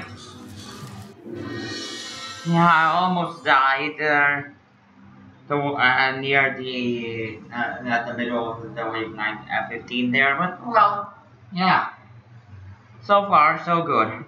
Yeah, I almost died there. So, uh, near the uh, at the middle of the wave nine uh, fifteen there, but well, yeah. So far, so good.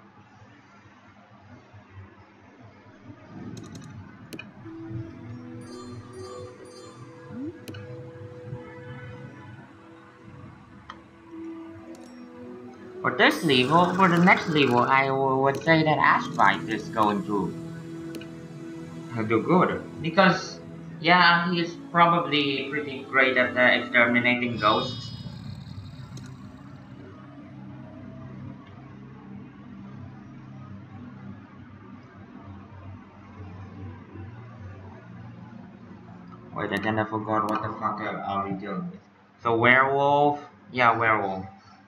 For this level, for the next level, I would say that Archmage is going to do good because, yeah, he's probably pretty great at uh, exterminating ghosts. Wait, I kind of forgot what the fuck are we dealing with. So werewolf, yeah, werewolf.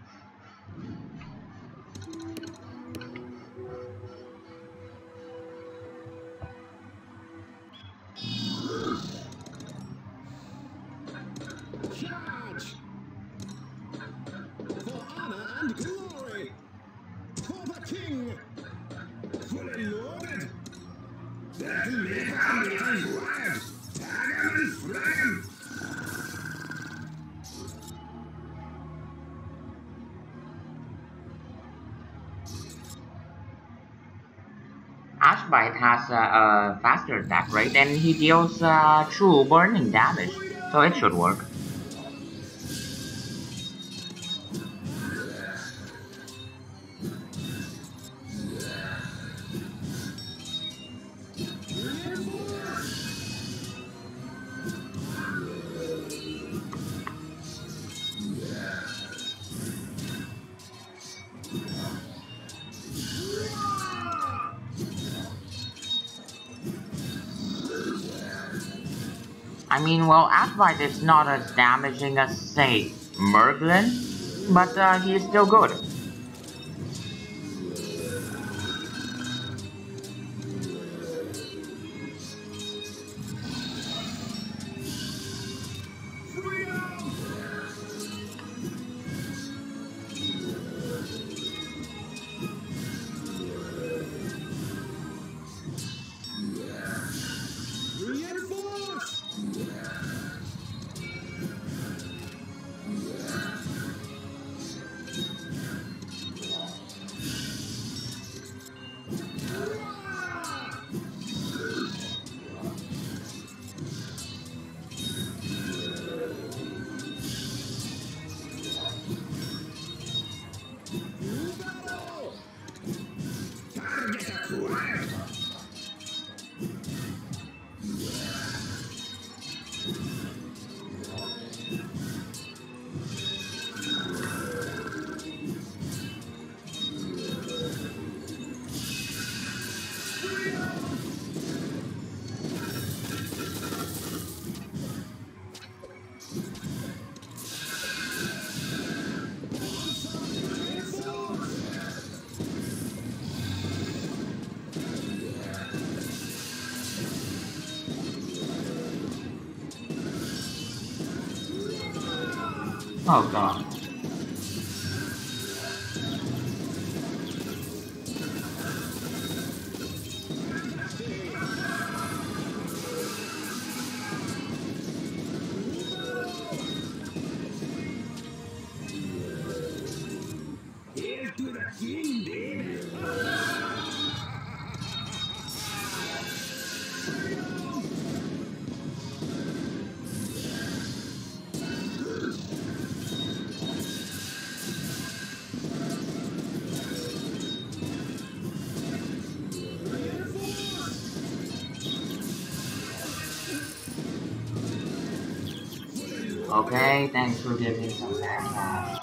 Charge! For honor and glory! For the king! Fully loaded! That'll make our life wide! Tag and flame! Archmage has a, a faster attack rate and he deals uh, true burning damage, so it should work. I mean, well, Archmage is not as damaging as, say, Merglin, but uh, he is still good. Oh god. Here's to the king, baby. Okay, thanks for giving some backpack.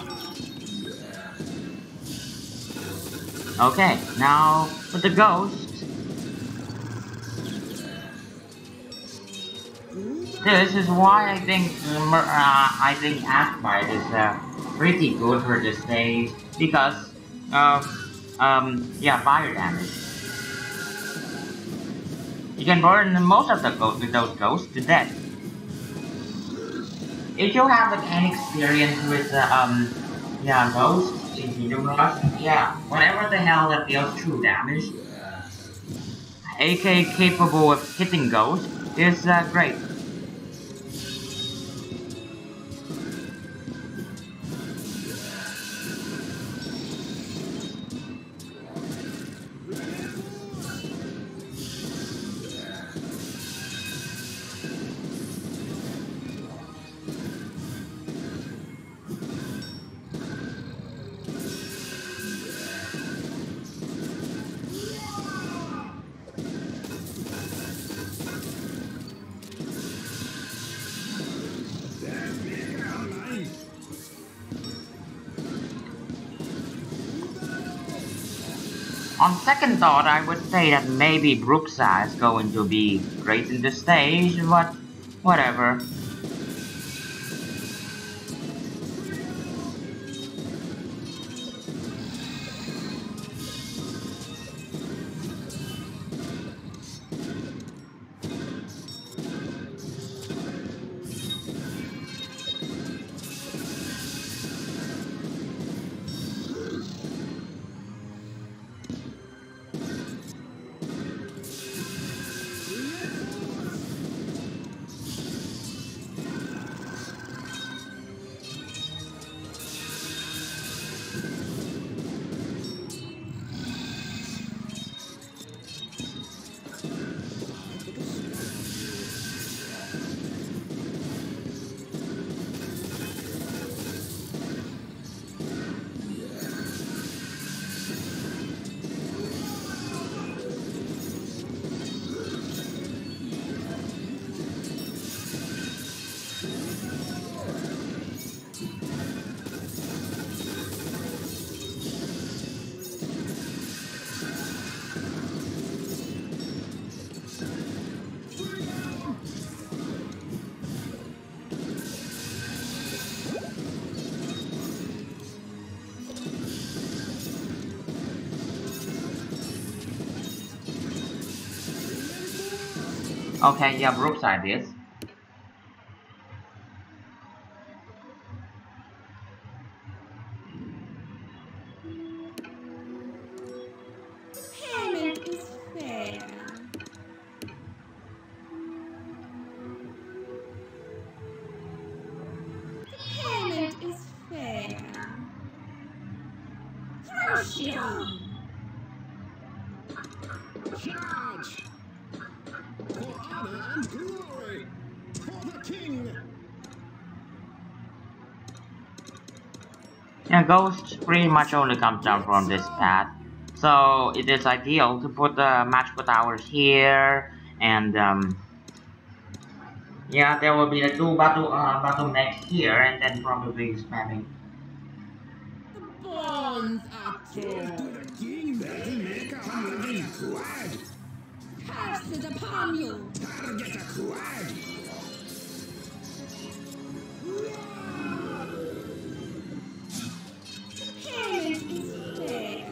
Okay, now with the ghost. This is why I think uh, I think Archmage is uh, pretty good for this stage because of um yeah fire damage. You can burn most of the ghosts with those ghosts to death. If you have like, any experience with uh, um yeah ghosts in Kingdom Rush, yeah whatever the hell that deals true damage, A K capable of hitting ghosts, is uh, great. On second thought, I would say that maybe Bruxa is going to be great in the stage, but whatever. Okay, yeah, Bruxa it is. Payment is fair. The payment is fair. Crucial. Charge! For honor and glory! For the king! Yeah, ghosts pretty much only comes down from this path. So it is ideal to put the magical towers here, and um, yeah, there will be the two battle uh, Battlemechs here, and then probably spamming. The bonds are Give to torn. the king, Battlemaker on Lv three! Curses upon you. Target acquired! Payment is fair.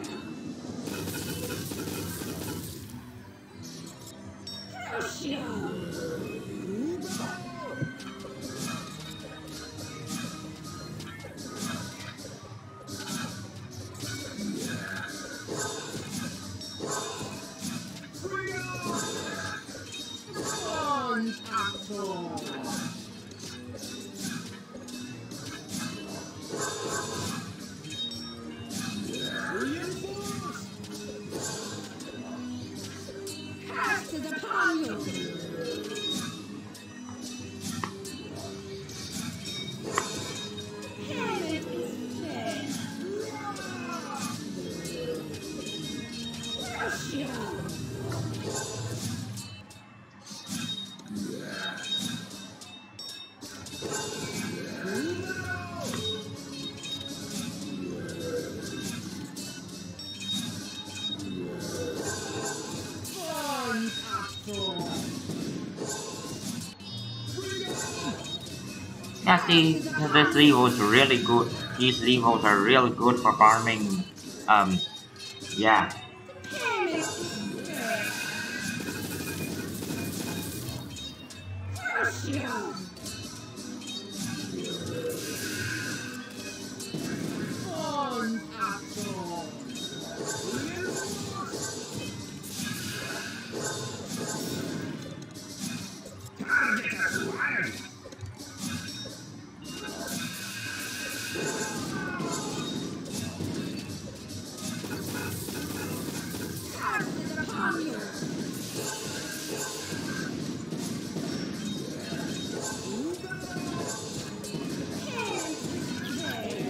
Crucial. Bonds are torn. Curses upon you. Payment is fair. Crucial. Bonds are torn. Yeah, see, this level is really good. These levels are really good for farming. Um, yeah. Payment is fair. Crucial. Bonds are torn. Target acquired! Curses upon you. Payment is fair.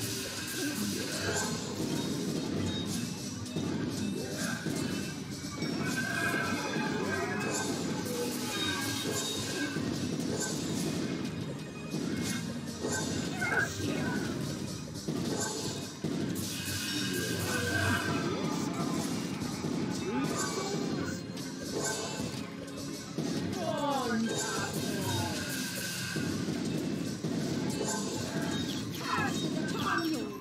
Bonds are torn. Curses upon you.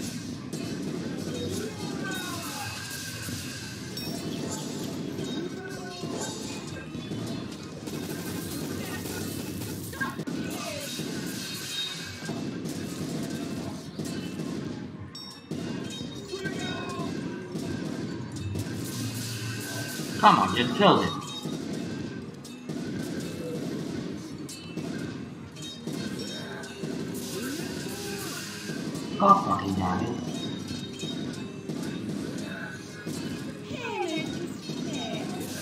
Come on, just kill it. God fucking damn it. Payment is fair.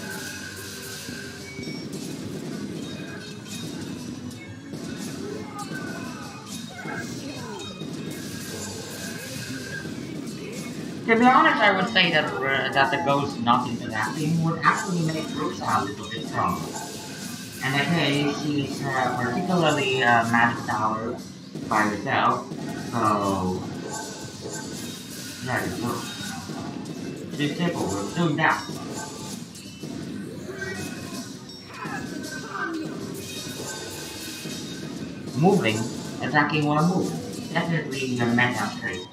To be honest, I would say that uh, that the ghost not interacting would actually make Bruxa a little bit stronger. And okay, she's uh, particularly uh, magic tower by herself, so there you go. She's capable of doing that. Curses upon you. Moving, attacking while moving. Definitely a meta trait.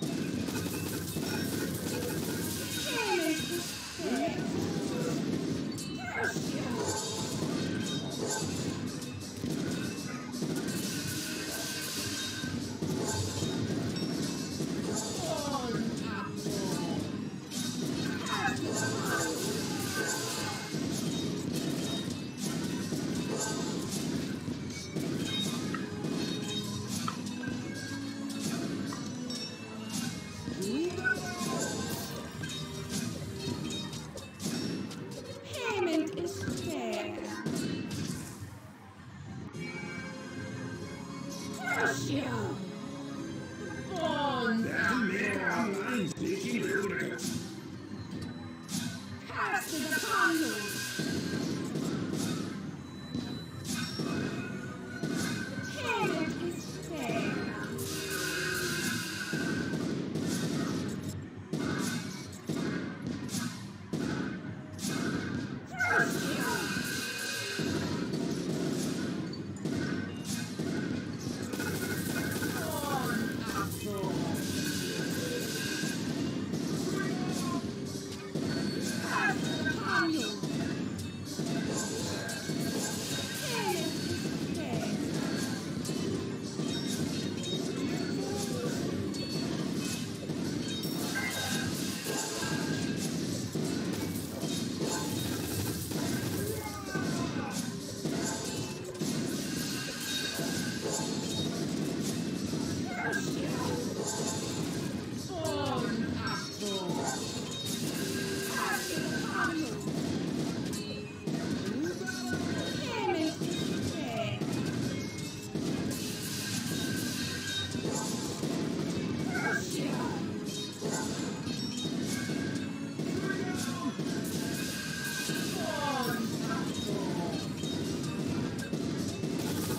Payment is fair. Crucial.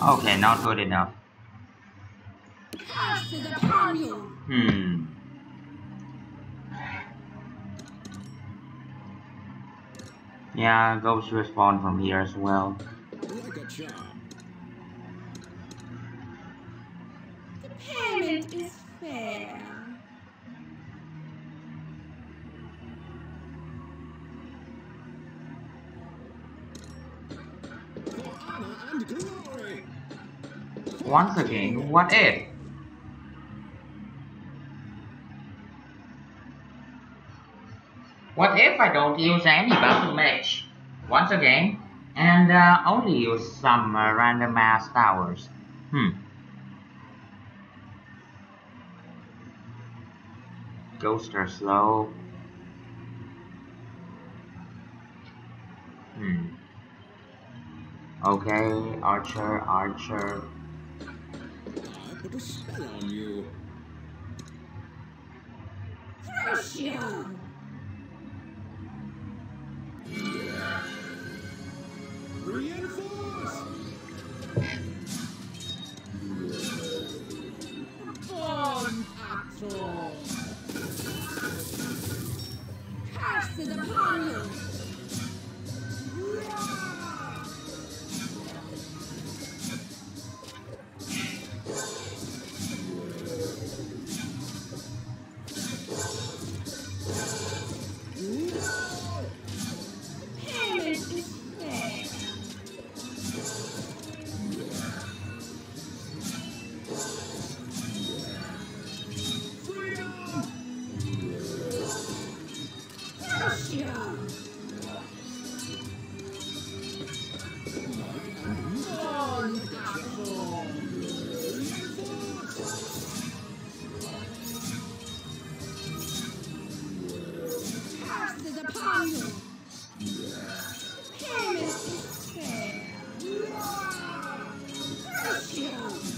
Okay, not good enough. Curses upon you! Hmm. Yeah, ghosts respawn from here as well. Like a charm. The payment is fair. For honor and glory. Once again, what if? What if I don't use any Battlemechs? Once again, and uh, only use some uh, random ass towers. Hmm. Ghosts are slow. Hmm. Okay, archer, archer. I put a spell on you. Crush you! Reinforce! Born Actor! Curses upon you! Payment is fair. Crush you! Born Actor! Curses upon you! Payment is fair. Crush you!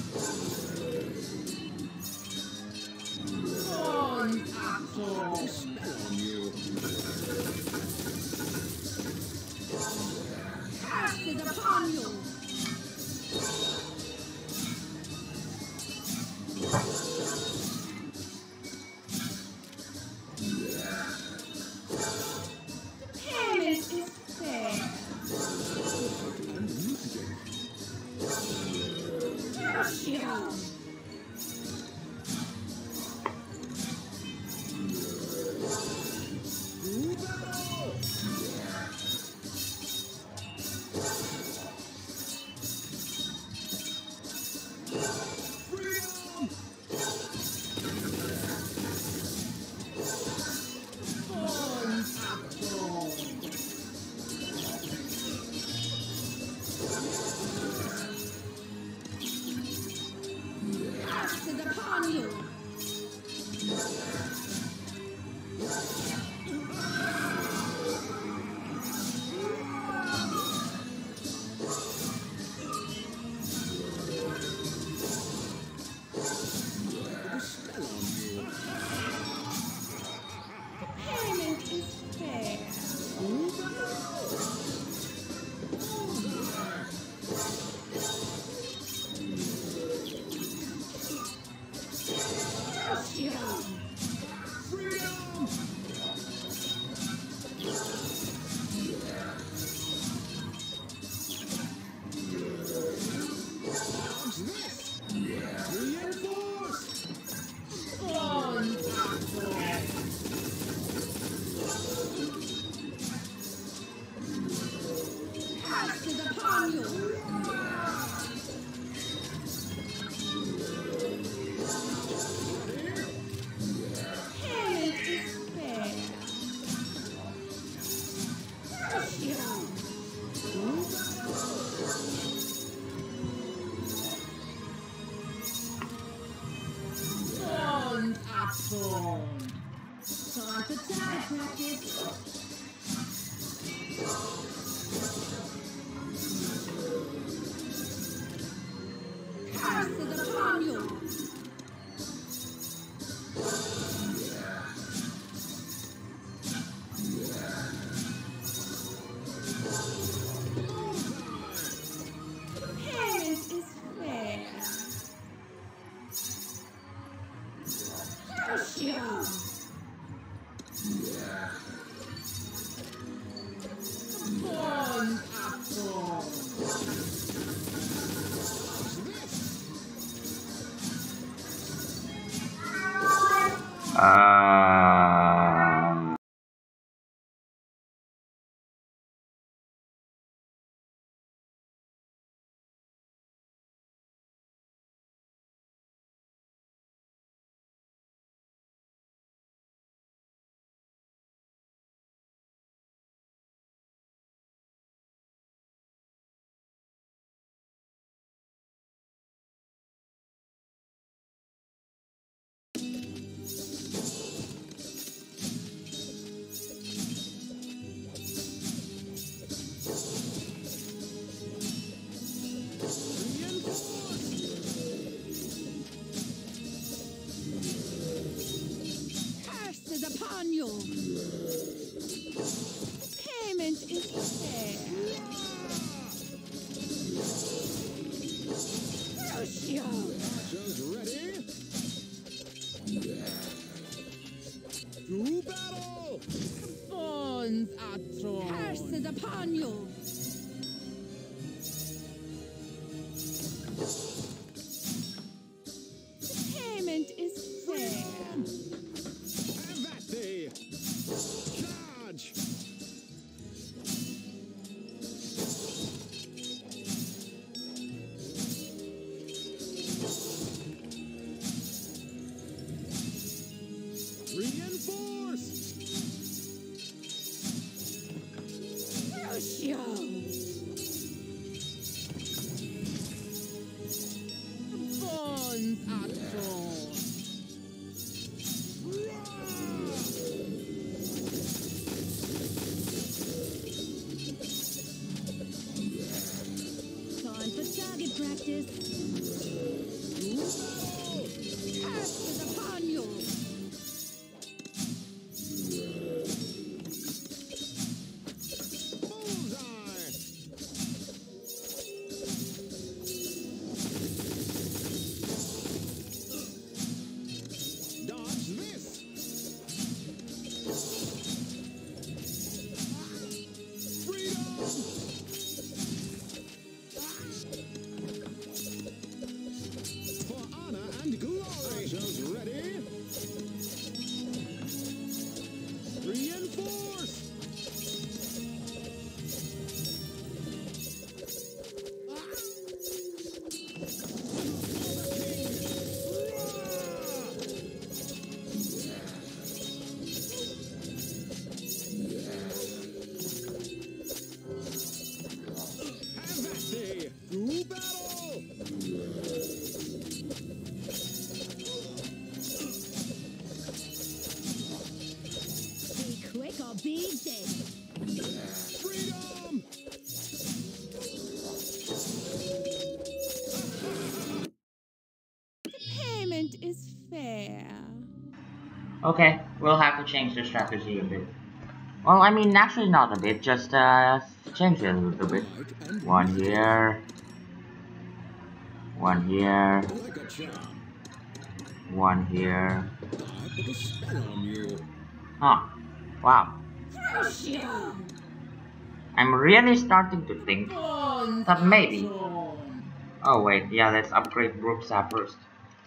Born Actor! Spell on you. Curses upon you! Payment is fair. Crush you! Born Actor! Curses upon you! Spell on you. Payment is fair. Crush you! Freedom! Dodge this! Reinforce! Born Actor! Curses upon you! Payment is fair. Crush you! Born Actor! Time for target practice. Curses upon you! Payment is Uh... Upon you. Payment is fair. Lucio. Just ready. To battle. Bones are thrown. Curses upon you. Payment is fair. Charge! Reinforce! Lucio! Bones are thrown. Target practice. Curses upon you. Bullseye! Dodge this! Freedom! For honor and glory! Just ready? Reinforce! Have at thee! To battle! Be quick or be dead. Freedom! The payment is fair. Okay, we'll have to change the strategy a bit. Well, I mean, actually not a bit, just uh, change it a little bit. One here. One here. Like a charm. One here. I put a spell on you. Huh. Wow. Lucio! I'm really starting to think Bones that maybe... are thrown. Oh wait, yeah, let's upgrade Bruxa first.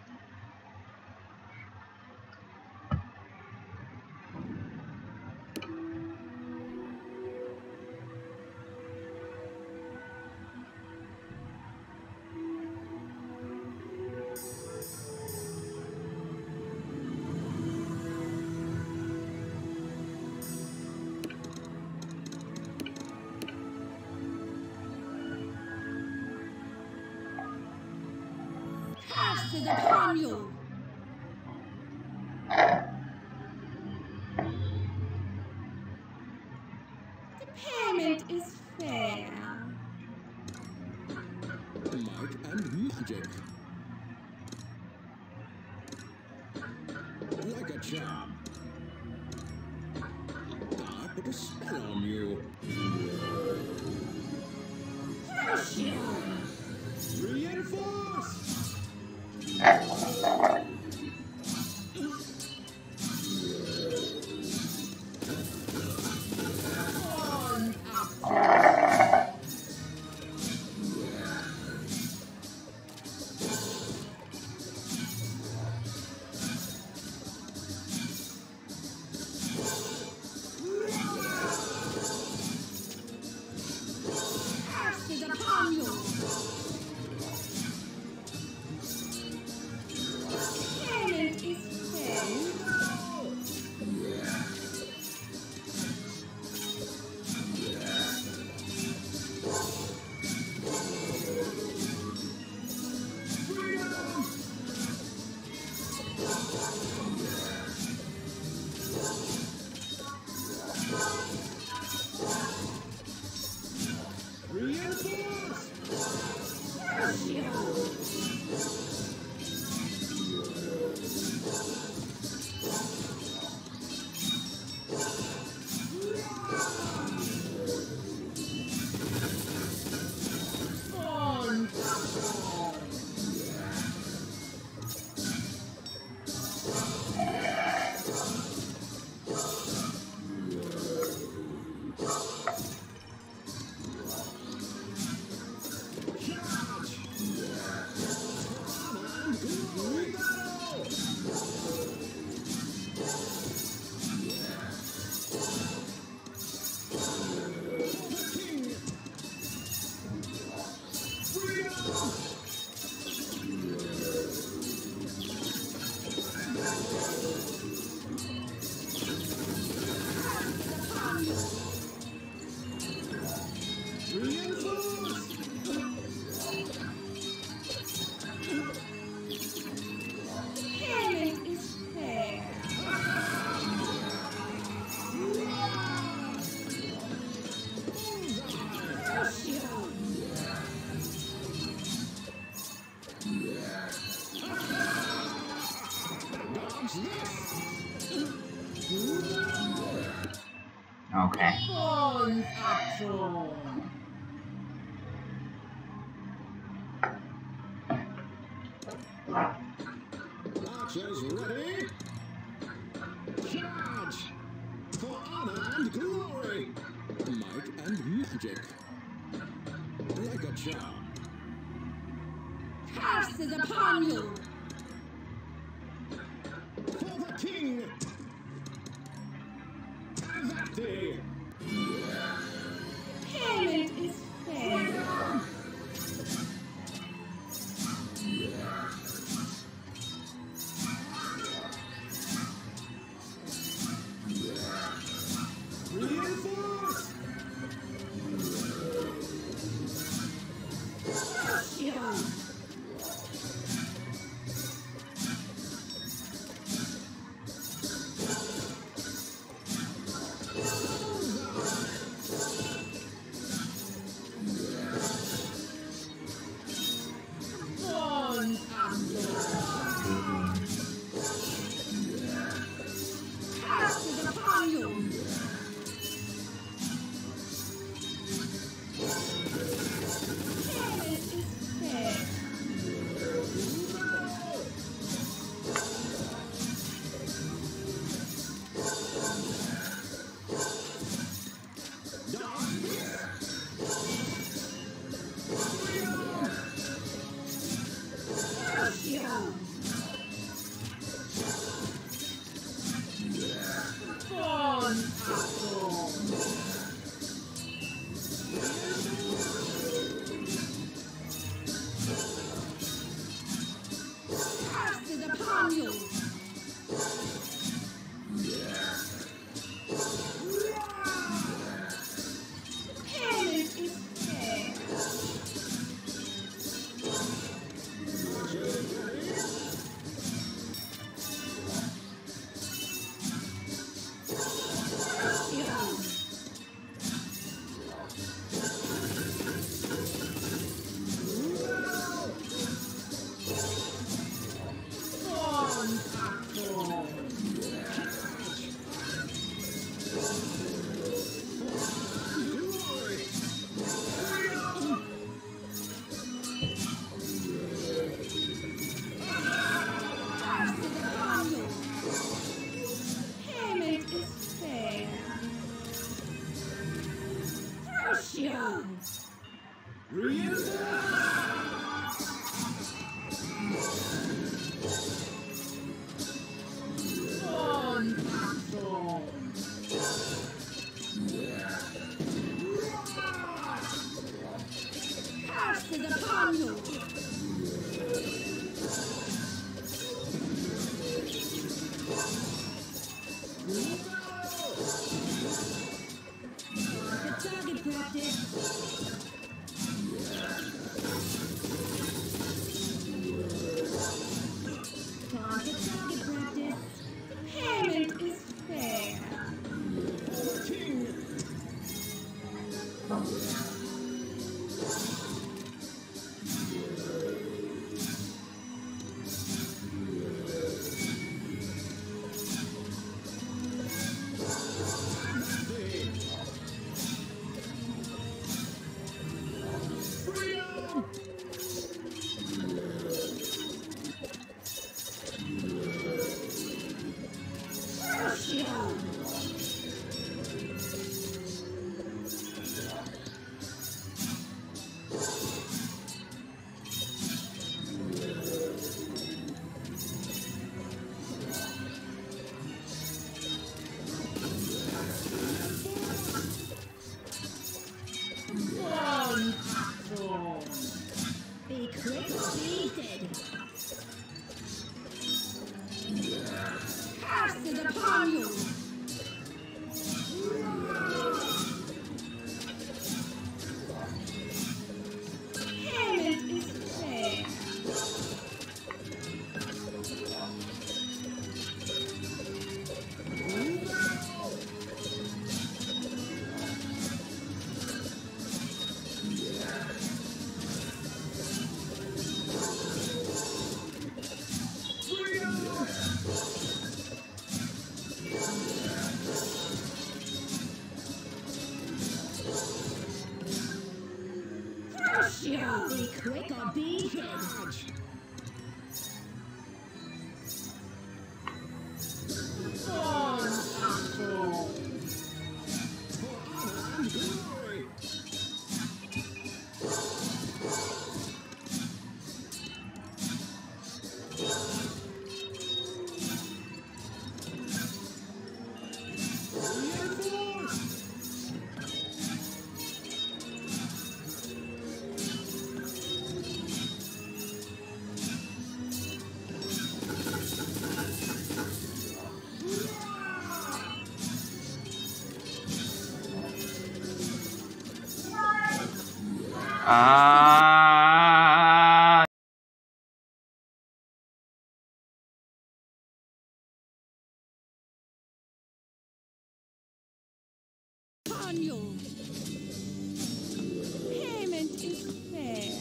Curses upon you. The payment is fair. Might and magic. Like a charm. I put a spell on you. Lucio! Reinforce! Payment is fair. Okay. Pawns are drawn. Archers ready? Charge! For honor and glory! Might and magic. Like a charm. Curse is upon you. For the king! That day! Payment is fair. Reinforce! Shield. Be quick or be dead. Ah. Ponyo. Payment is fair.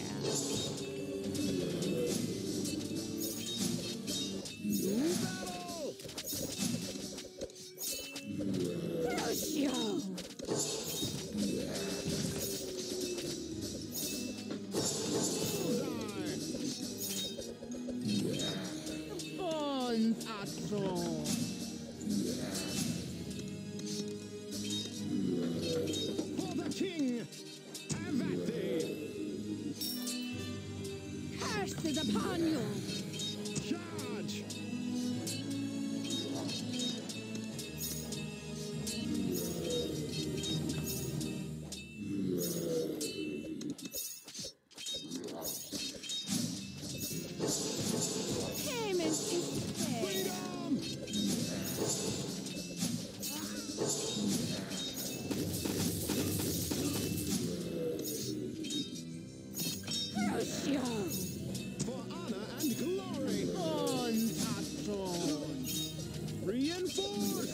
Lucio. Bones are strong. For the king! Have that day! Curses upon you. Charge! Payment is fair. Freedom! Lucio. For honor and glory! Bones are strong. Reinforce!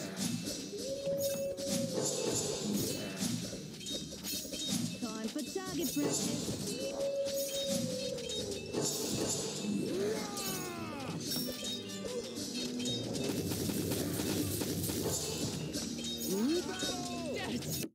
Time for target practice. Yes.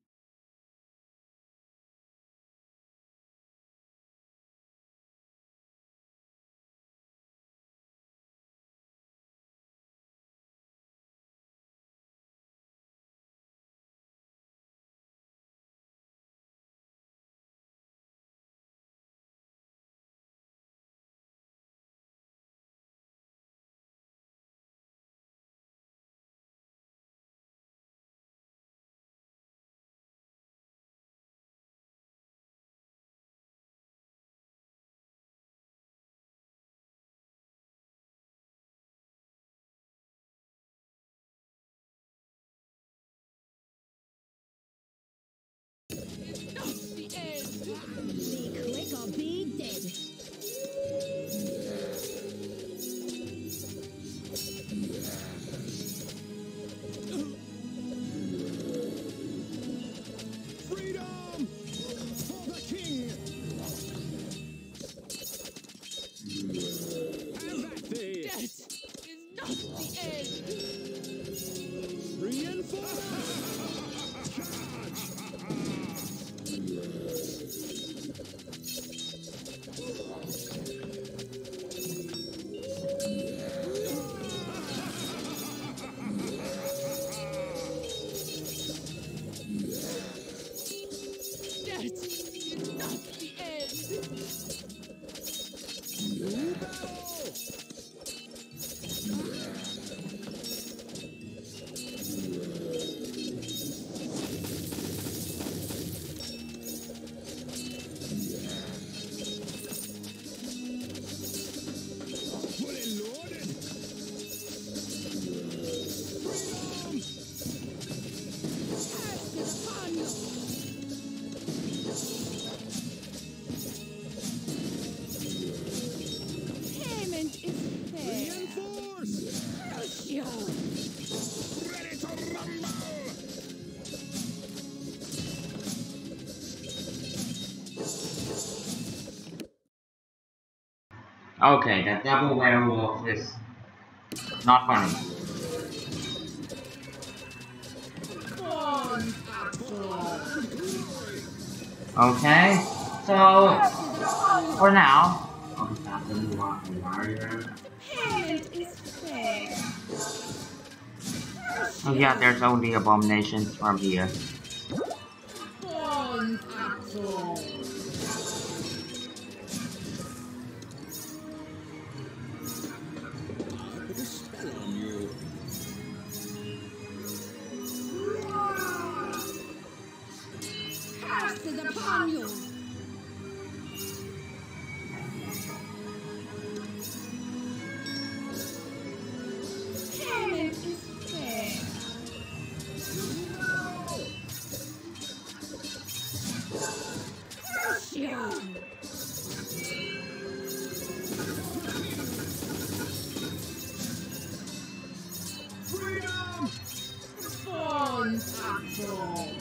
Not the end. Be quick or be dead. Freedom! For the king! Have that day! Death is not the end. Reinforce! Death is not the end. New battle! Okay, that devil werewolf is not funny. Okay, so for now, oh yeah, there's only abominations from here. Upon you. Payment is fair. Passion. Freedom! Fun patrol.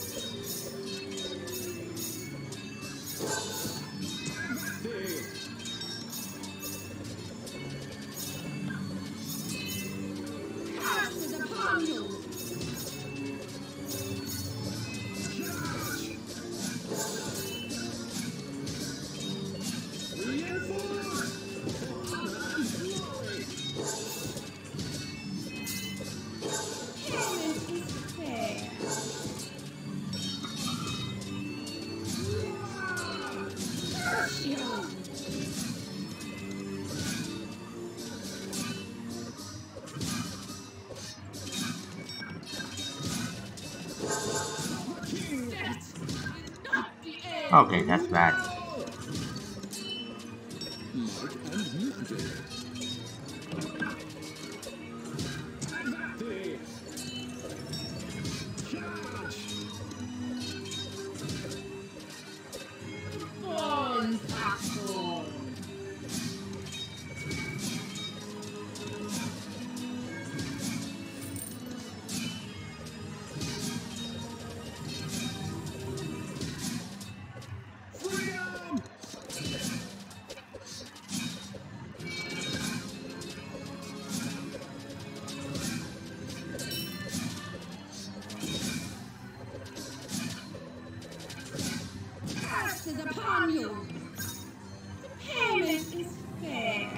Okay, that's bad. Upon you. Payment is fair.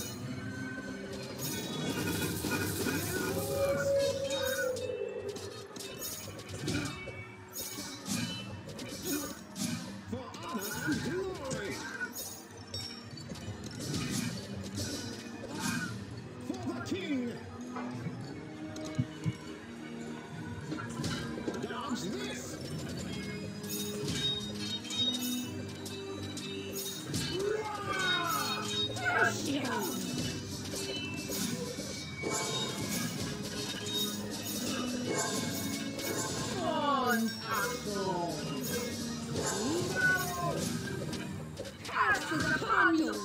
For honor and glory! For the king! Dodge this! Upon you.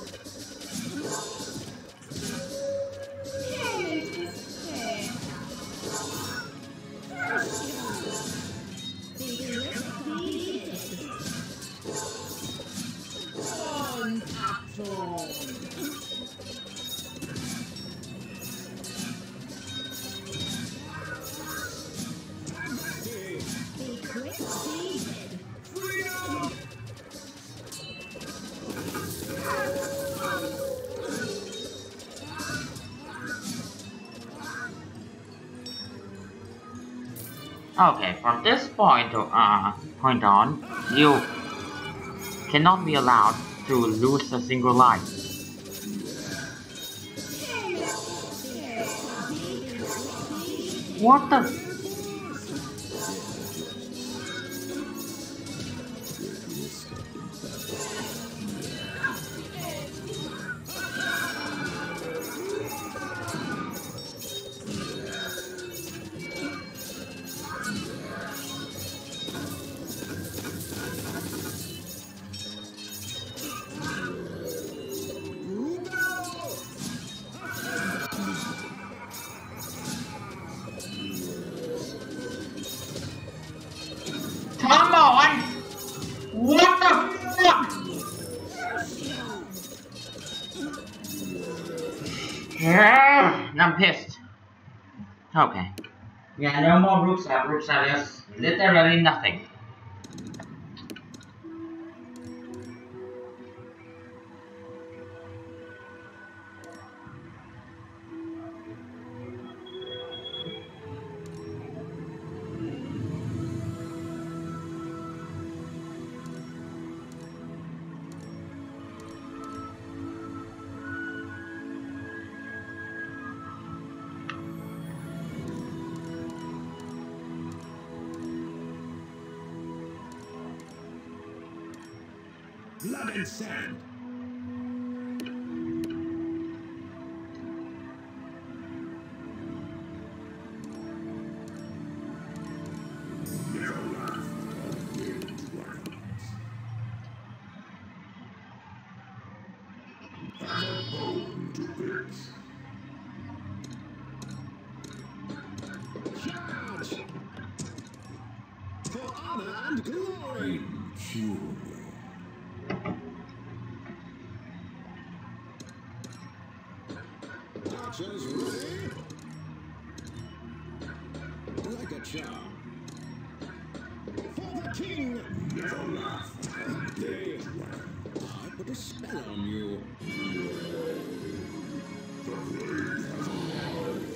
Payment is fair. One patrol. Be quick, David. Freedom! Okay, from this point to, uh, point on, you cannot be allowed to lose a single life. What the? pissed. Okay. Yeah, no more Bruxa. Bruxa, there's literally nothing. Blood and sand. Charge! For honor and glory! Archers ready? Like a charm. For the king! Never laugh. Okay. I put a spell on you. The blade has arrived.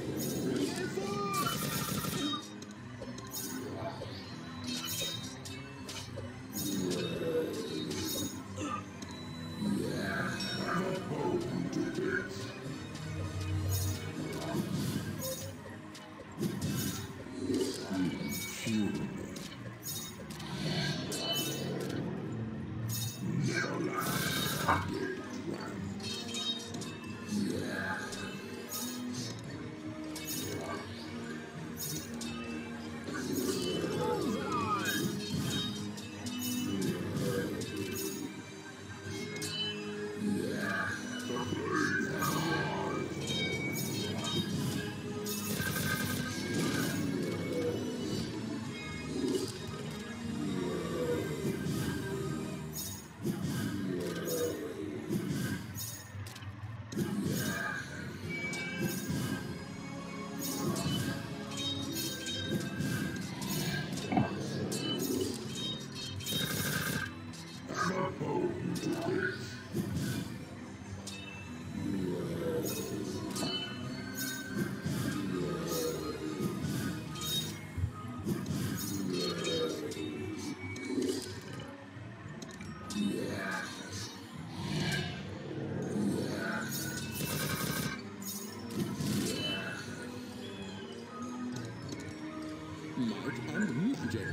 Might and magic.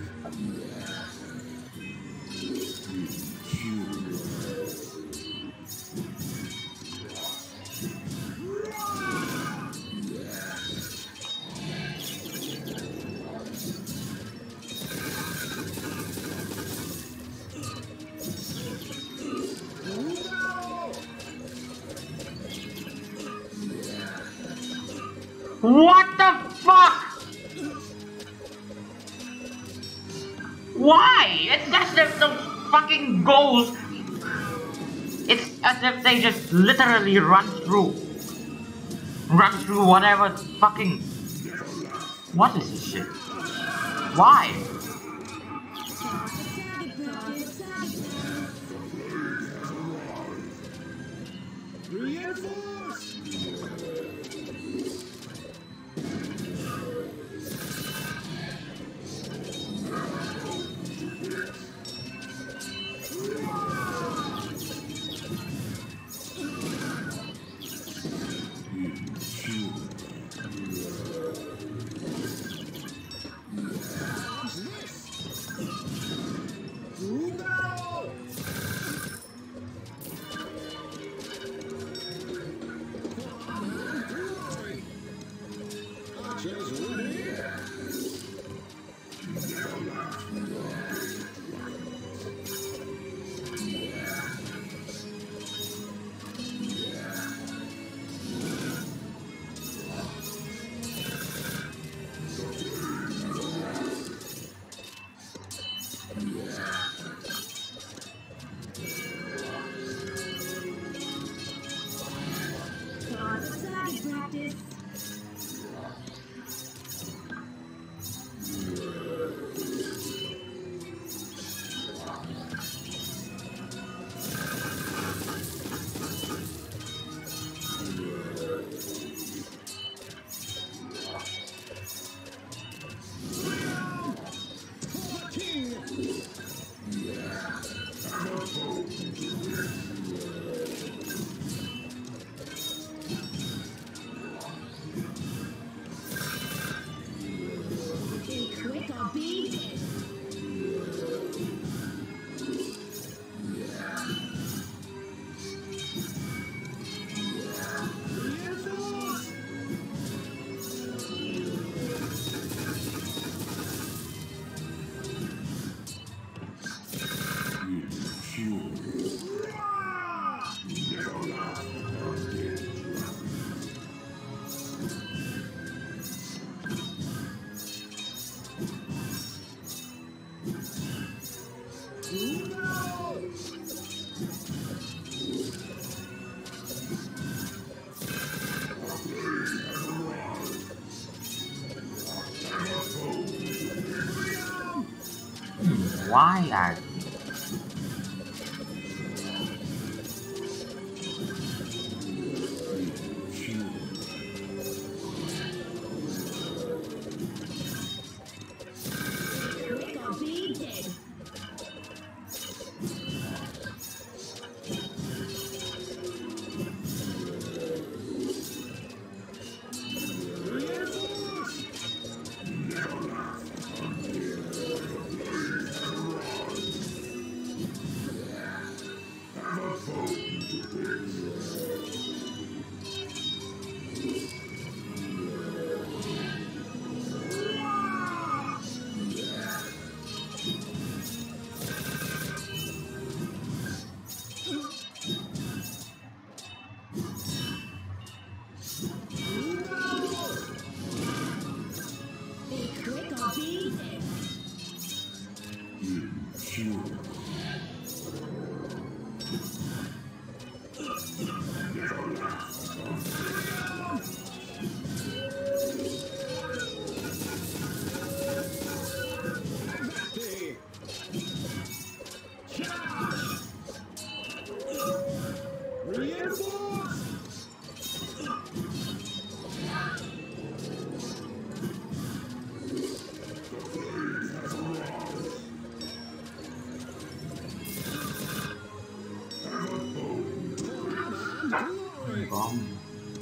What the fuck? Why? It's as if those fucking goals. It's as if they just literally run through. Run through whatever fucking. What is this shit? Why? Why are you? Quick or be dead. Bomb.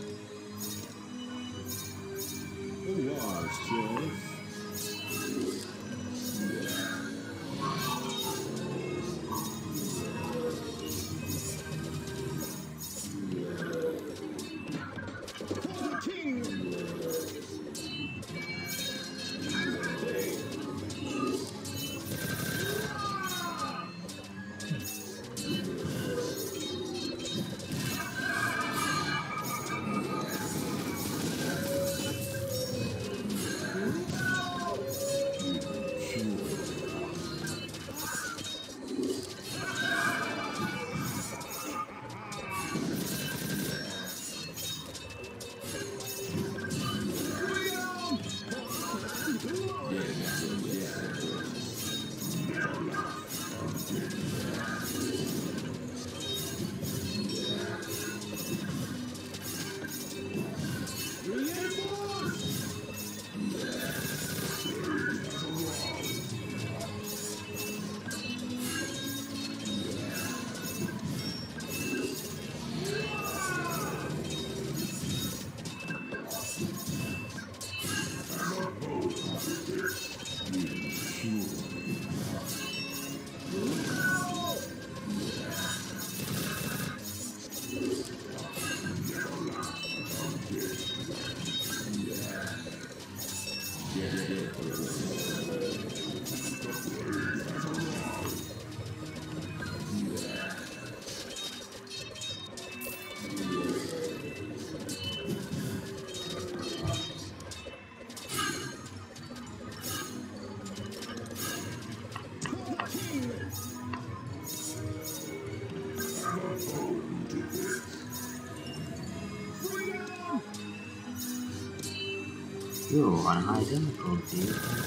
You on high difficulty.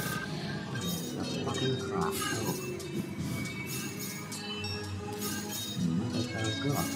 That's fucking crap. Oh. Hmm, that's how it goes.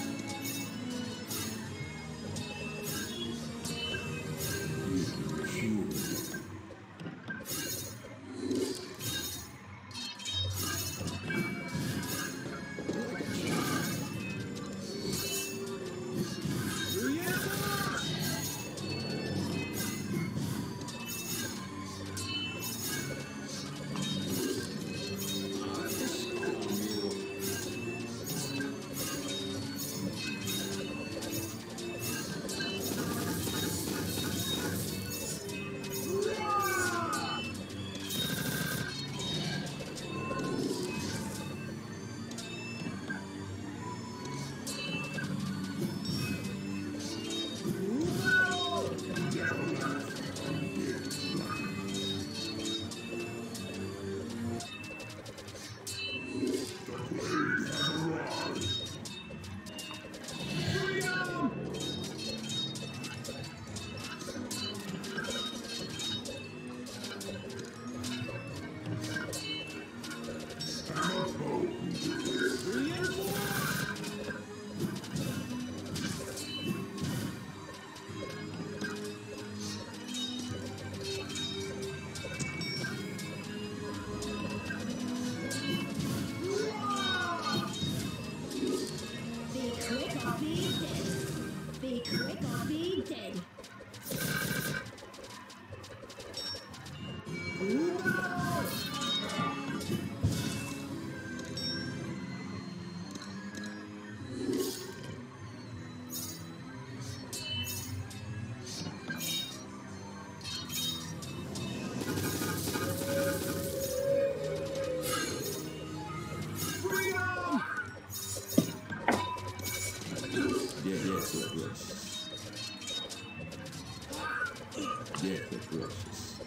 precious.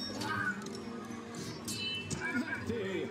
Avanti!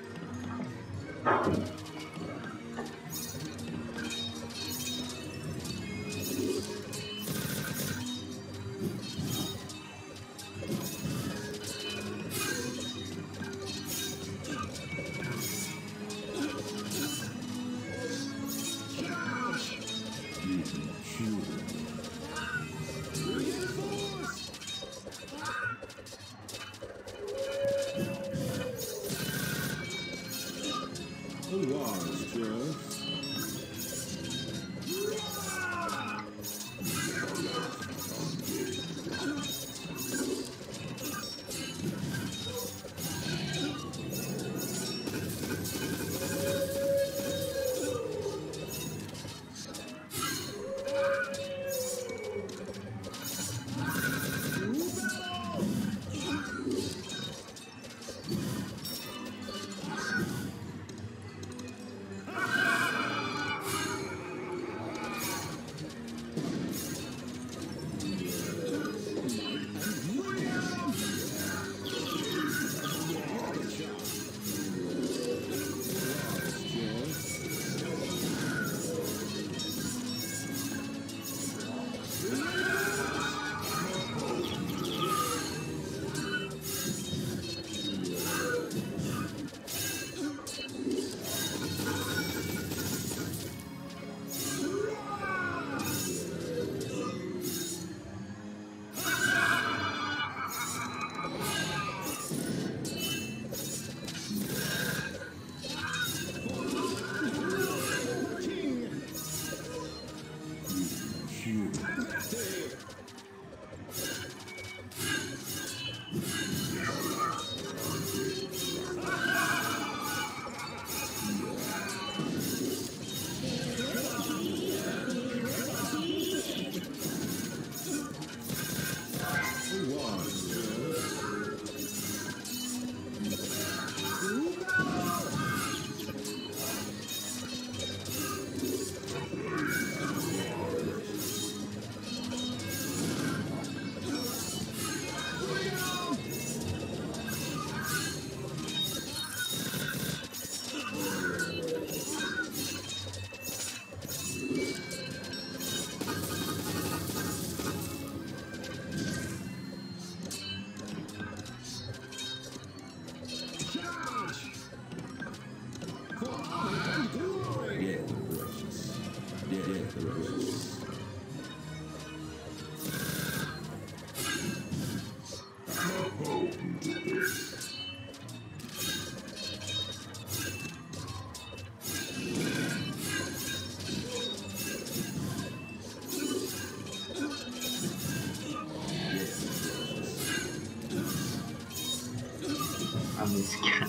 I'm just kidding.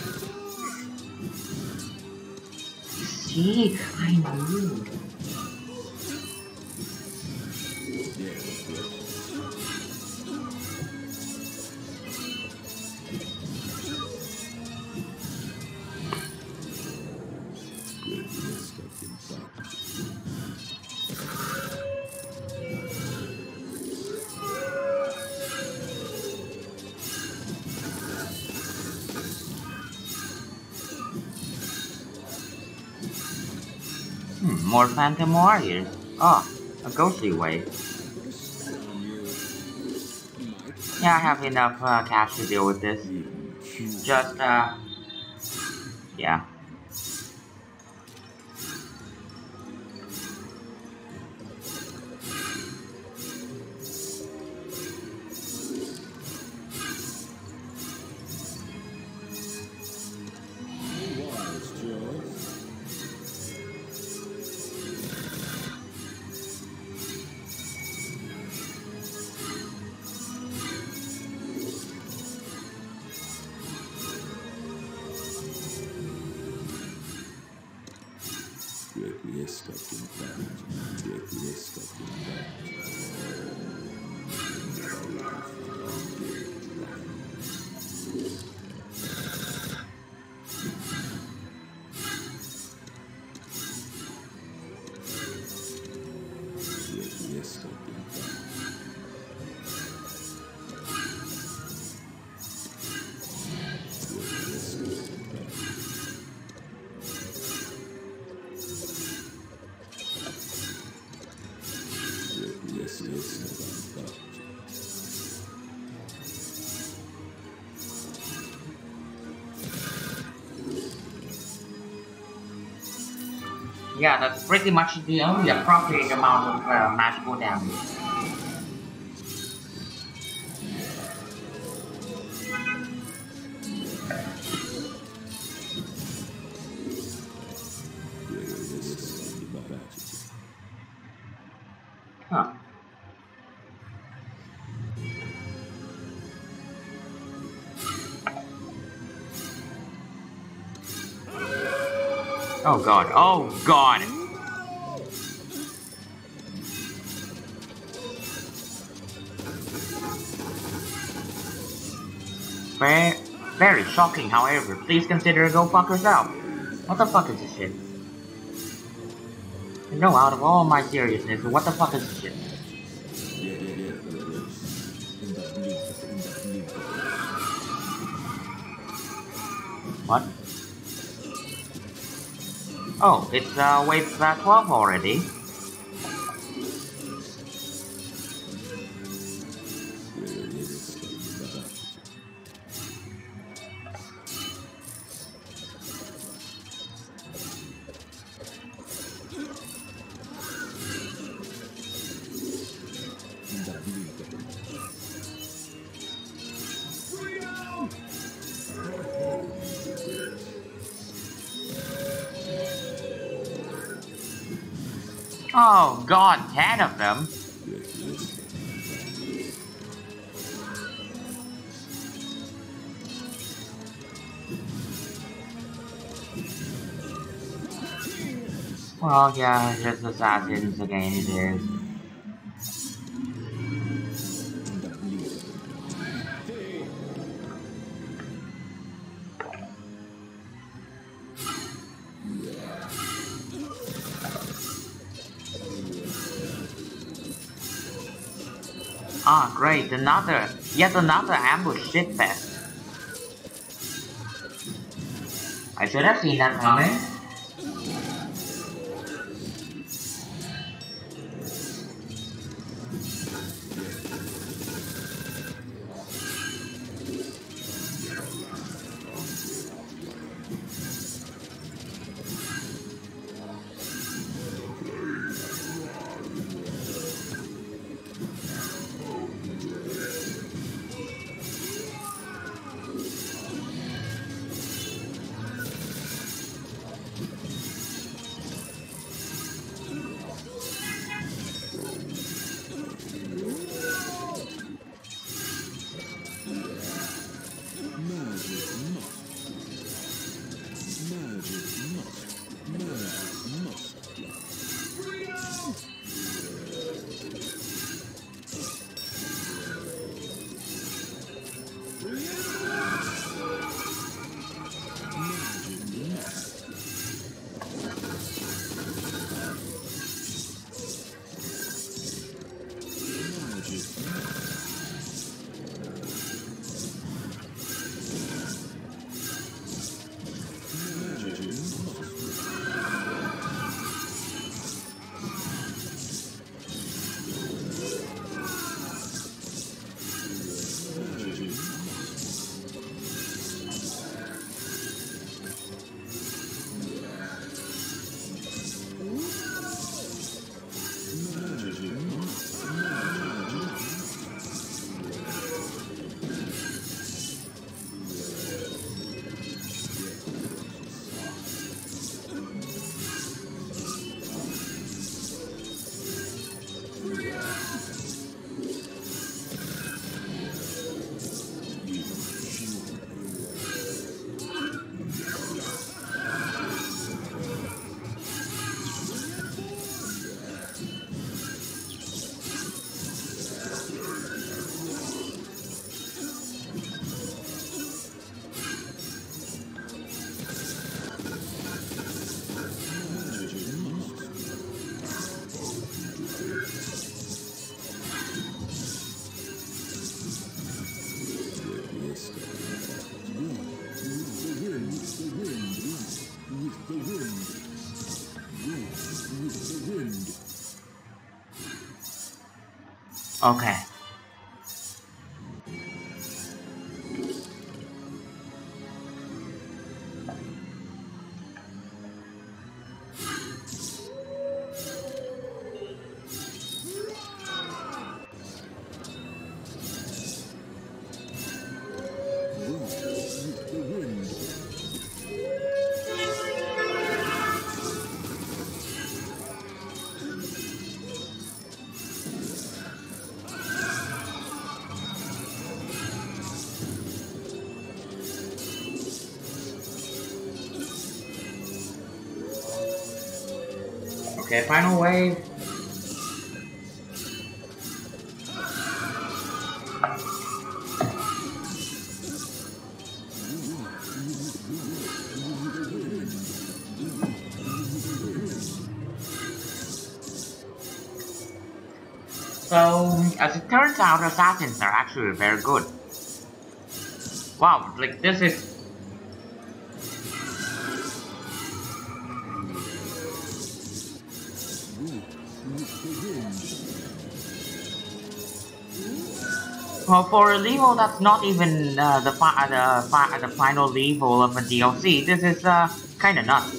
See, I knew. Hmm, more Phantom Warriors. Oh, a ghostly wave. Yeah, I have enough uh, cash to deal with this. Just, uh, yeah. Yeah, that's pretty much the only appropriate amount of uh, magical damage. Huh. Oh god, oh god! Very, very shocking, however. Please consider go fuck yourself. What the fuck is this shit? No, out of all my seriousness, what the fuck is this shit? What? Oh, it's uh, wave uh, twelve already. Oh god, ten of them? Well, yeah, just assassins again it is. Ah, great, another, yet another ambush shitfest. I should have seen that coming. Okay. Okay, final wave. So, as it turns out, assassins are actually very good. Wow, like this is... Well, for a level that's not even uh, the, fi the, fi the final level of a D L C, this is uh, kinda nuts.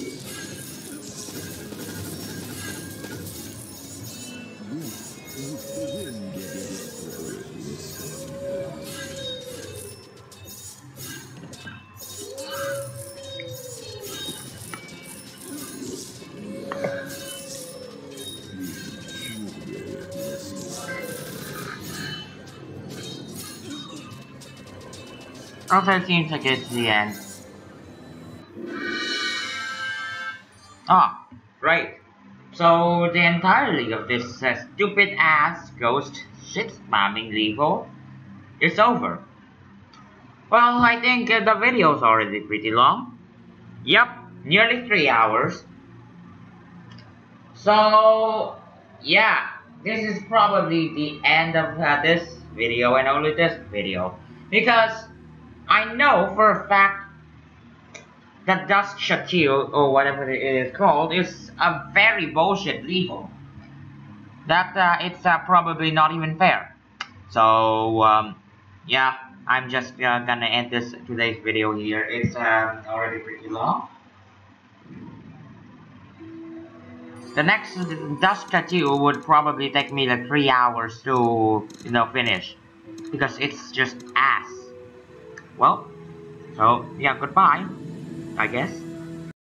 Also, it seems like it's the end. Ah, right. So the entirety of this uh, stupid ass ghost shit spamming level is over. Well, I think uh, the video's already pretty long. Yep, nearly three hours. So, yeah, this is probably the end of uh, this video and only this video. Because I know for a fact that Dust Shatil, or whatever it is called, is a very bullshit level. That uh, it's uh, probably not even fair. So, um, yeah, I'm just uh, gonna end this today's video here. It's uh, already pretty long. The next Dust Tattoo would probably take me like three hours to, you know, finish. Because it's just ass. Well, so, yeah, goodbye, I guess.